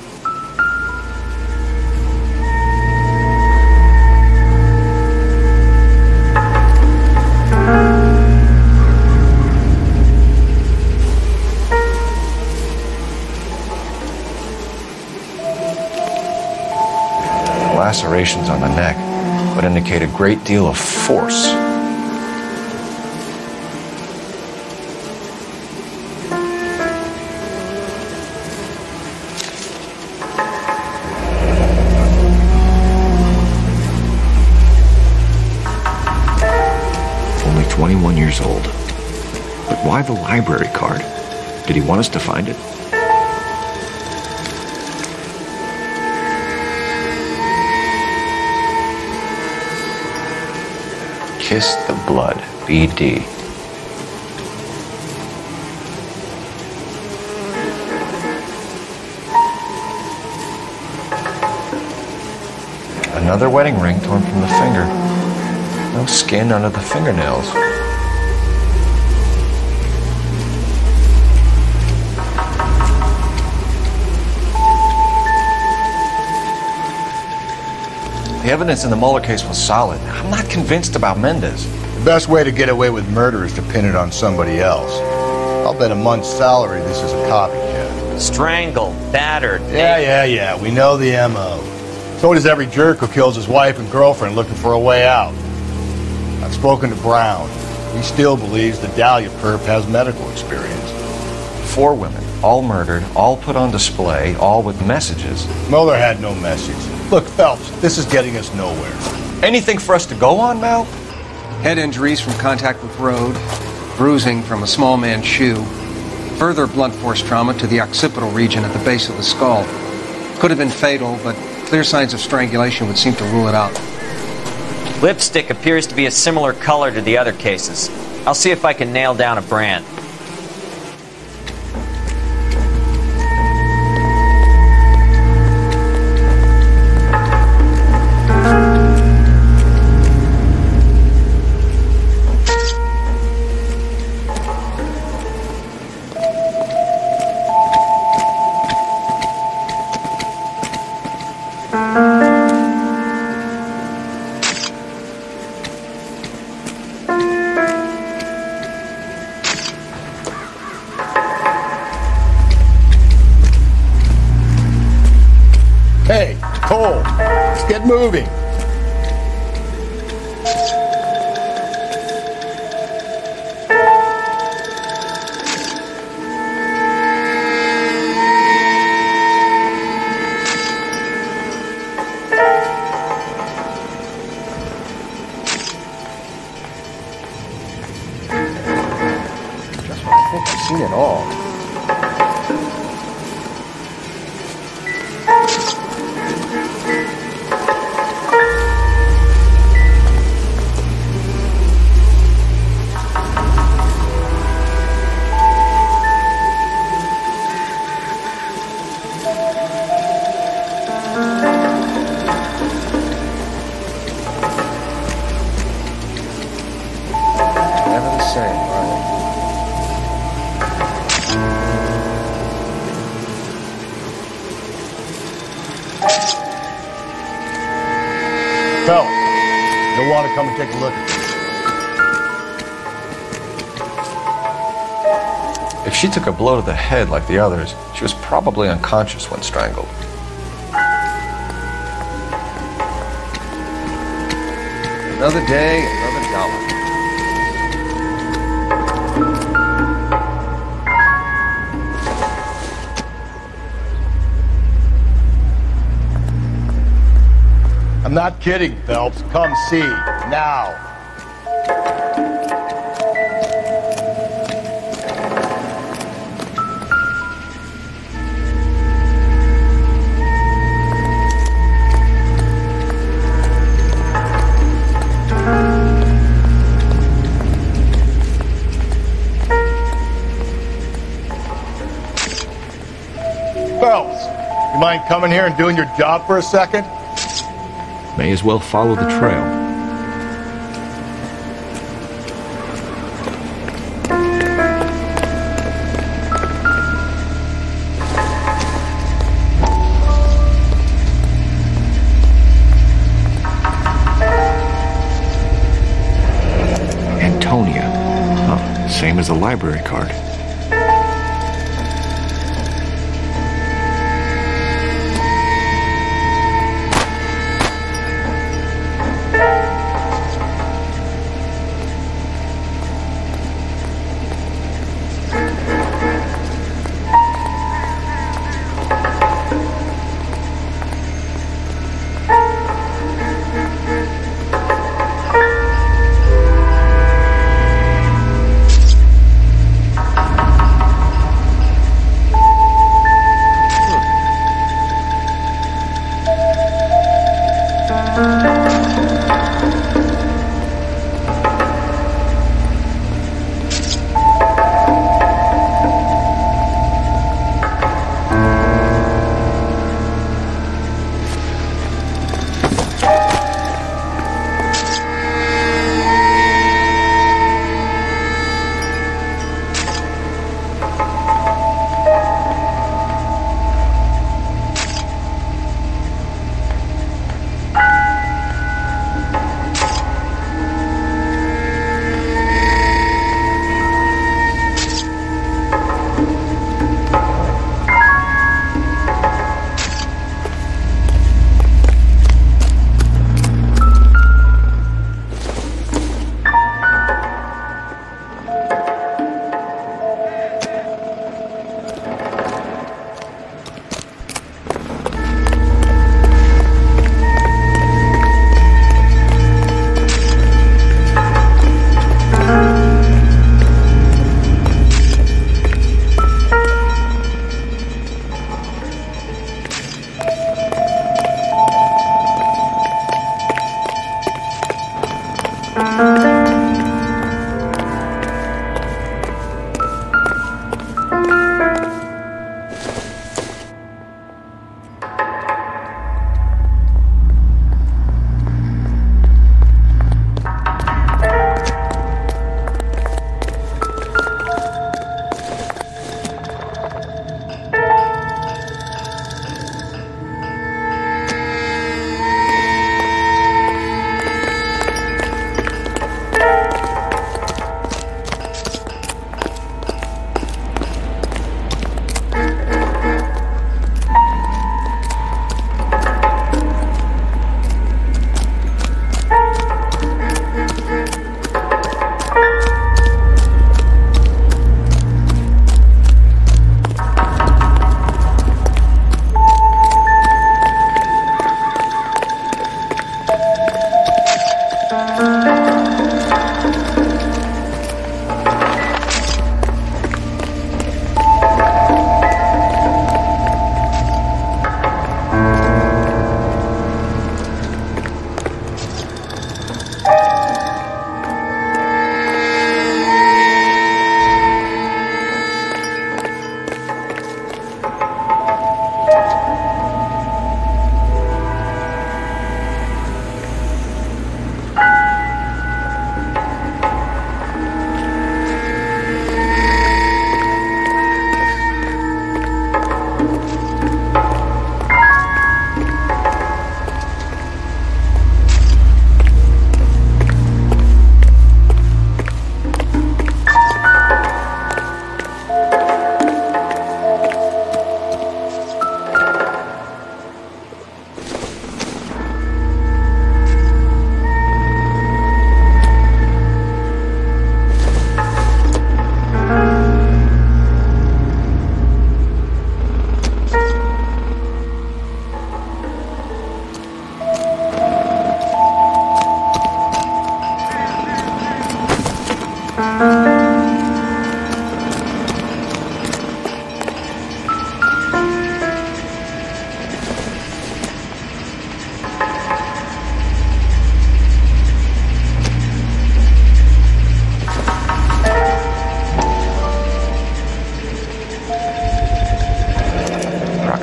Lacerations on the neck would indicate a great deal of force. Only 21 years old. But why the library card? Did he want us to find it? Kiss the Blood, BD. Another wedding ring torn from the finger. No skin under the fingernails. The evidence in the Mueller case was solid. I'm not convinced about Mendez. The best way to get away with murder is to pin it on somebody else. I'll bet a month's salary this is a copycat. Strangled, battered. Yeah. We know the M.O. So does every jerk who kills his wife and girlfriend looking for a way out. I've spoken to Brown. He still believes the Dahlia perp has medical experience. 4 women, all murdered, all put on display, all with messages. Mueller had no message. Look, Phelps, this is getting us nowhere. Anything for us to go on, Mal? Head injuries from contact with road, bruising from a small man's shoe, further blunt force trauma to the occipital region at the base of the skull. Could have been fatal, but clear signs of strangulation would seem to rule it out. Lipstick appears to be a similar color to the other cases. I'll see if I can nail down a brand. Hey, Cole, let's get moving. I think I've seen it all. Never the same, are they? Phelps, you'll want to come and take a look at this. If she took a blow to the head like the others, she was probably unconscious when strangled. Another day, another dollar. I'm not kidding, Phelps. Come see. Now. Phelps, you mind coming here and doing your job for a second? May as well follow the trail. Antonia. Huh, same as the library card.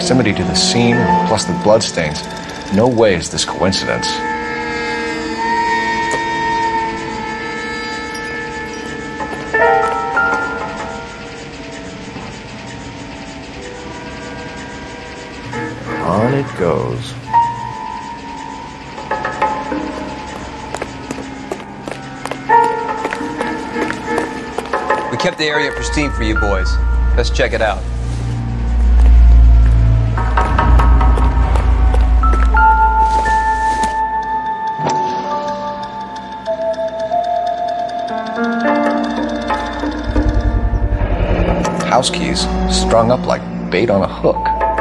proximity to the scene, plus the bloodstains, no way is this coincidence. On it goes. We kept the area pristine for you boys. Let's check it out. House keys strung up like bait on a hook.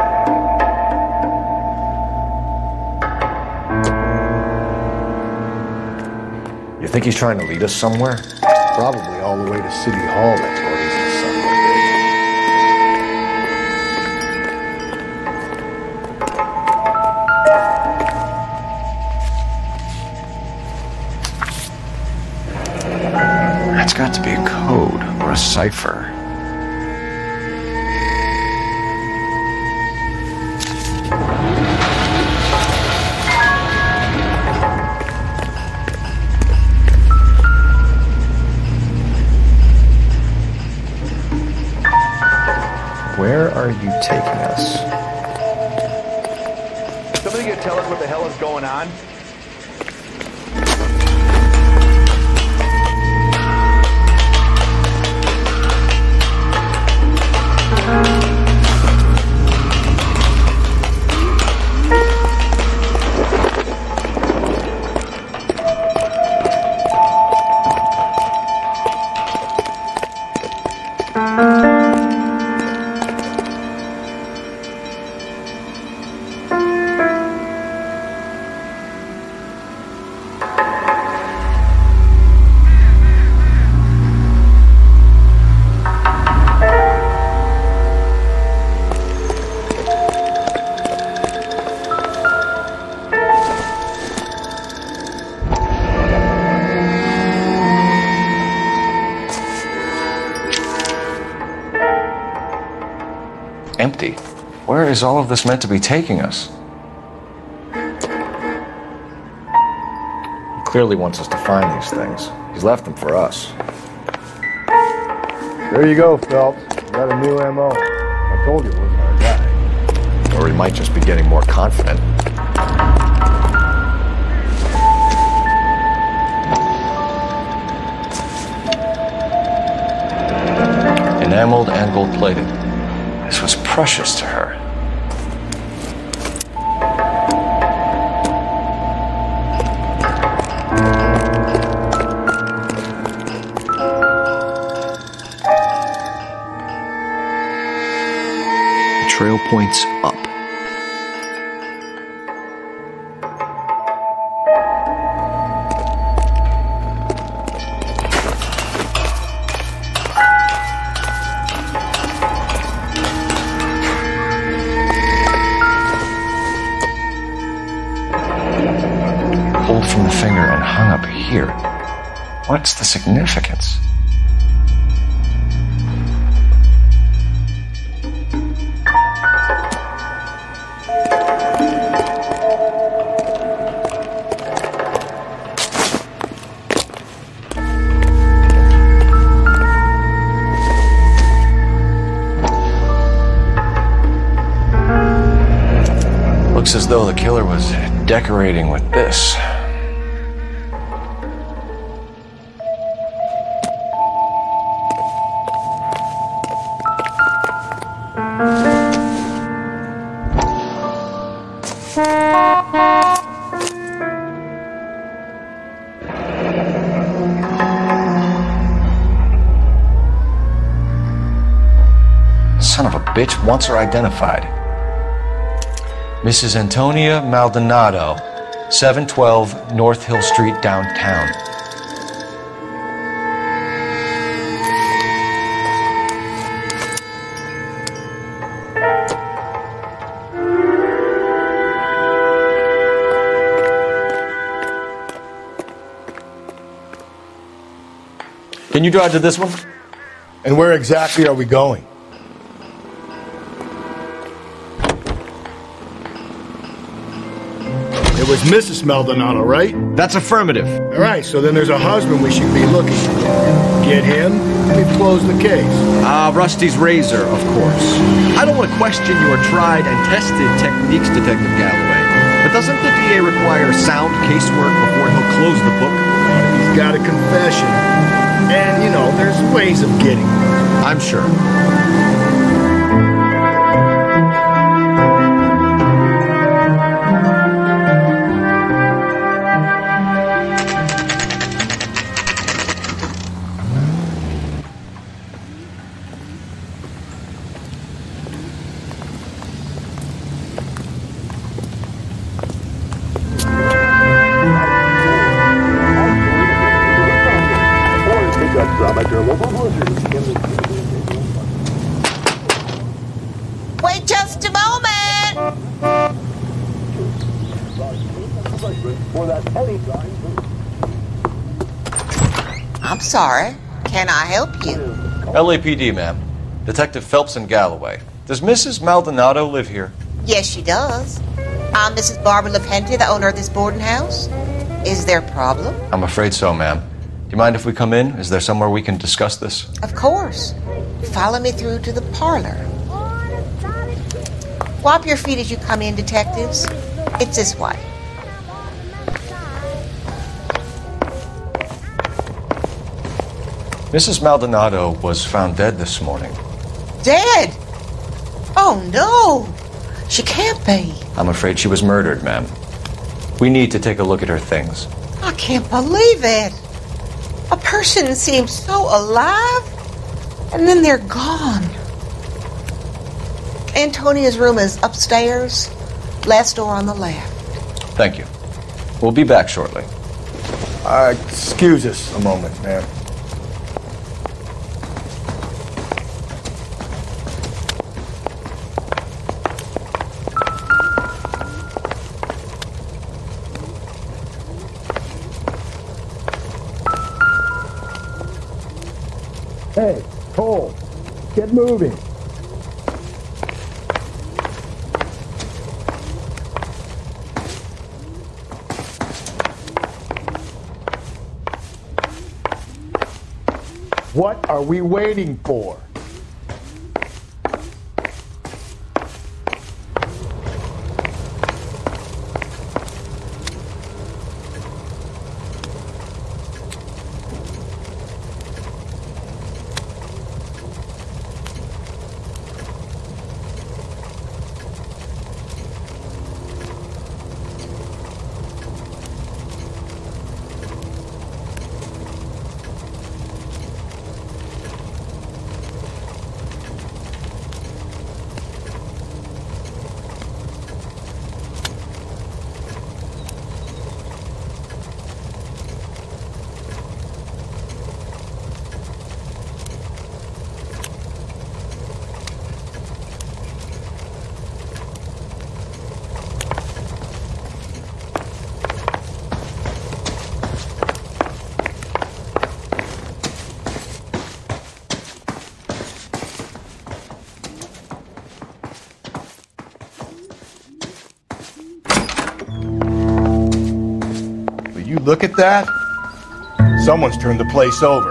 You think he's trying to lead us somewhere? Probably all the way to City Hall, that's where he's the son of a bitch. That's got to be a code or a cipher. Where are you taking us? Somebody gonna tell us what the hell is going on? Empty. Where is all of this meant to be taking us? He clearly wants us to find these things. He's left them for us. There you go, Phelps. You got a new MO. I told you it wasn't our guy. Or he might just be getting more confident. Enameled and gold-plated. This was precious to her. The trail points up. Pulled from the finger and hung up here. What's the significance? Looks as though the killer was decorating with this. Son of a bitch wants her identified. Mrs. Antonia Maldonado, 712 North Hill Street, downtown. Can you drive to this one? And where exactly are we going? It was Mrs. Maldonado, right? That's affirmative. All right, so then there's a husband we should be looking for. Get him, we've closed the case. Rusty's razor, of course. I don't want to question your tried and tested techniques, Detective Galloway. But doesn't the DA require sound casework before he'll close the book? He's got a confession. And, you know, there's ways of getting it. I'm sure. Wait just a moment! I'm sorry. Can I help you? LAPD, ma'am. Detective Phelps and Galloway. Does Mrs. Maldonado live here? Yes, she does. I'm Mrs. Barbara LaPente, the owner of this boarding house. Is there a problem? I'm afraid so, ma'am. Do you mind if we come in? Is there somewhere we can discuss this? Of course. Follow me through to the parlor. Wipe your feet as you come in, detectives. It's this way. Mrs. Maldonado was found dead this morning. Dead? Oh, no. She can't be. I'm afraid she was murdered, ma'am. We need to take a look at her things. I can't believe it. A person seems so alive, and then they're gone. Antonia's room is upstairs, last door on the left. Thank you. We'll be back shortly. Excuse us a moment, ma'am. Hey, Cole, get moving. What are we waiting for? Look at that. Someone's turned the place over.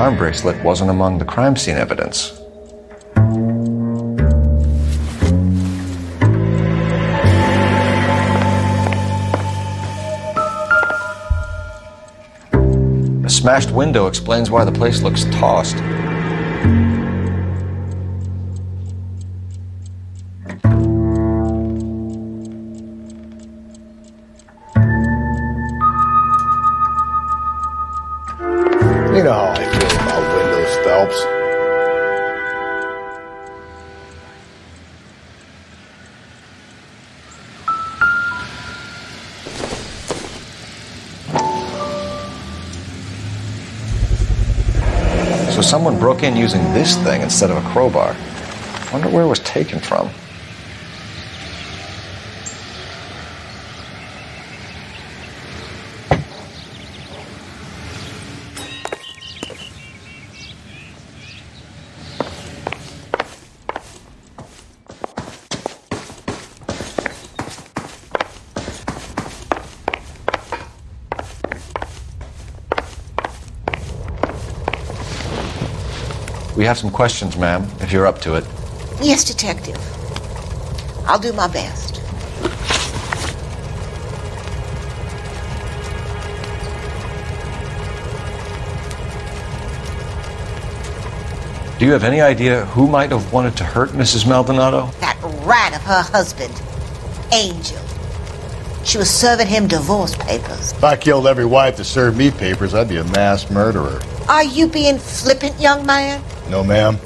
arm bracelet wasn't among the crime scene evidence. A smashed window explains why the place looks tossed. You know how I feel about windows, Phelps. So someone broke in using this thing instead of a crowbar. Wonder where it was taken from. We have some questions, ma'am, if you're up to it. Yes, Detective. I'll do my best. Do you have any idea who might have wanted to hurt Mrs. Maldonado? That rat of her husband, Angel. She was serving him divorce papers. If I killed every wife that served me papers, I'd be a mass murderer. Are you being flippant, young man? No, ma'am.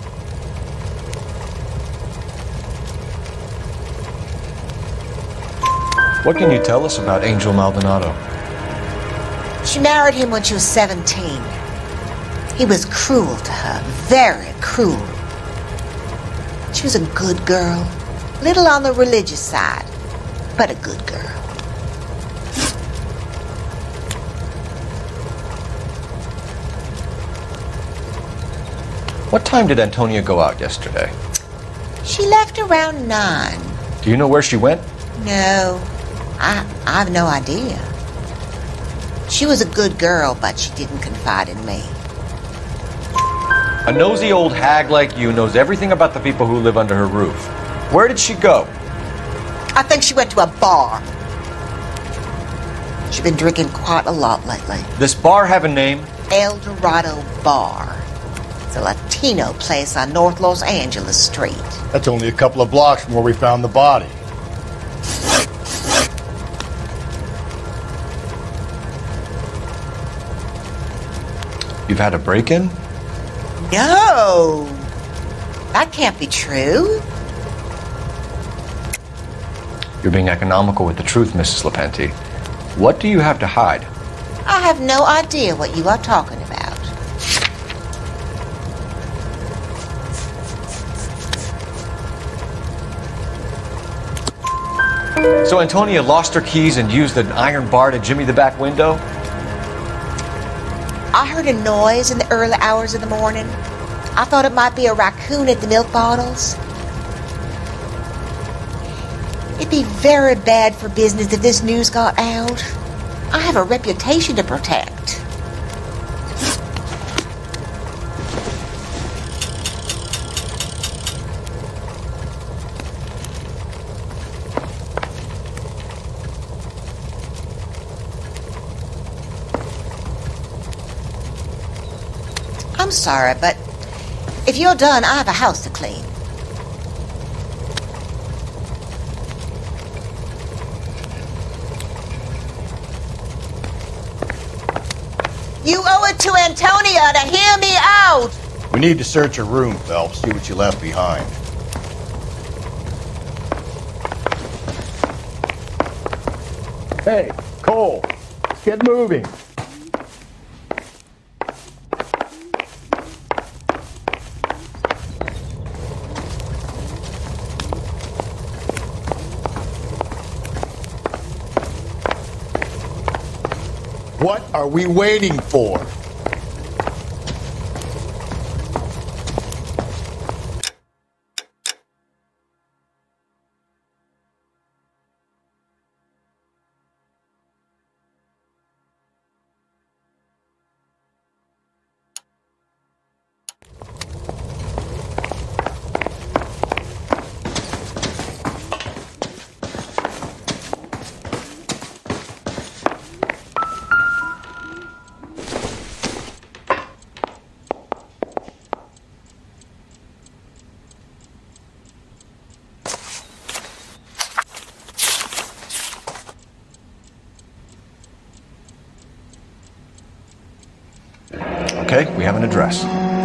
What can you tell us about Angel Maldonado? She married him when she was 17. He was cruel to her, very cruel. She was a good girl, little on the religious side, but a good girl. What time did Antonia go out yesterday? She left around 9. Do you know where she went? No, I have no idea. She was a good girl, but she didn't confide in me. A nosy old hag like you knows everything about the people who live under her roof. Where did she go? I think she went to a bar. She's been drinking quite a lot lately. This bar have a name? El Dorado Bar. It's a Latino place on North Los Angeles Street. That's only a couple of blocks from where we found the body. You've had a break-in? No! That can't be true. You're being economical with the truth, Mrs. Lepenti. What do you have to hide? I have no idea what you are talking about. So Antonia lost her keys and used an iron bar to jimmy the back window? I heard a noise in the early hours of the morning. I thought it might be a raccoon at the milk bottles. It'd be very bad for business if this news got out. I have a reputation to protect. I'm sorry, but if you're done, I have a house to clean. You owe it to Antonia to hear me out. We need to search her room, Phelps, see what you left behind. Hey, Cole, let's get moving. What are we waiting for? Okay, we have an address.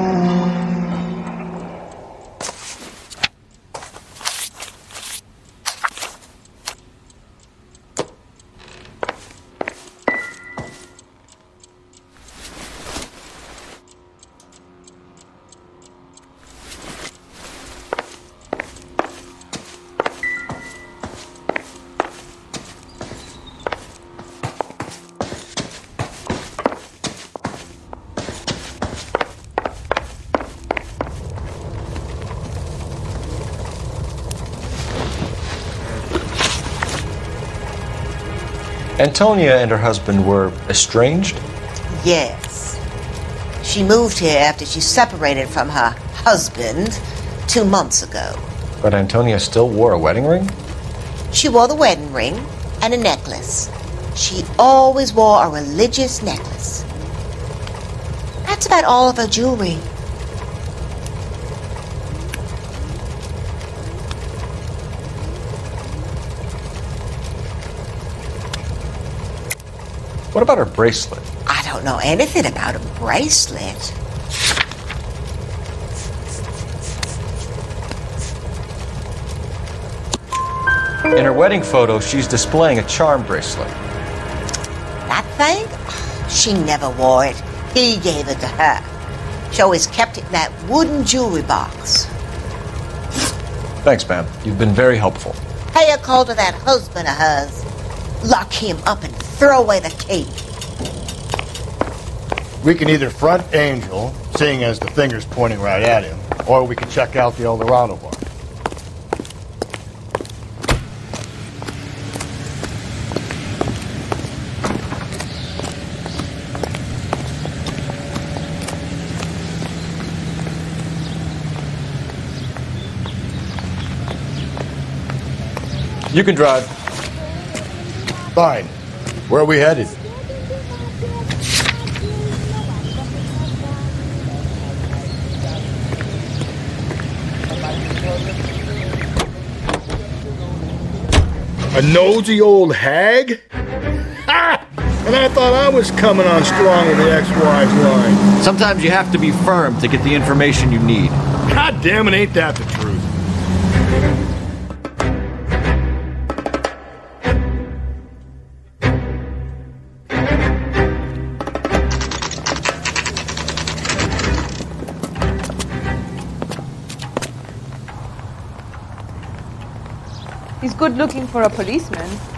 Antonia and her husband were estranged? Yes. She moved here after she separated from her husband 2 months ago. But Antonia still wore a wedding ring? She wore the wedding ring and a necklace. She always wore a religious necklace. That's about all of her jewelry. What about her bracelet? I don't know anything about a bracelet. In her wedding photo, she's displaying a charm bracelet. That thing? She never wore it. He gave it to her. She always kept it in that wooden jewelry box. Thanks, ma'am. You've been very helpful. Pay a call to that husband of hers. Lock him up and throw away the key. We can either front Angel, seeing as the finger's pointing right at him, or we can check out the Eldorado bar. You can drive. Fine. Where are we headed? A nosy old hag? Ha! And I thought I was coming on strong with the ex-wife's line. Sometimes you have to be firm to get the information you need. God damn it, ain't that the truth? He's good looking for a policeman.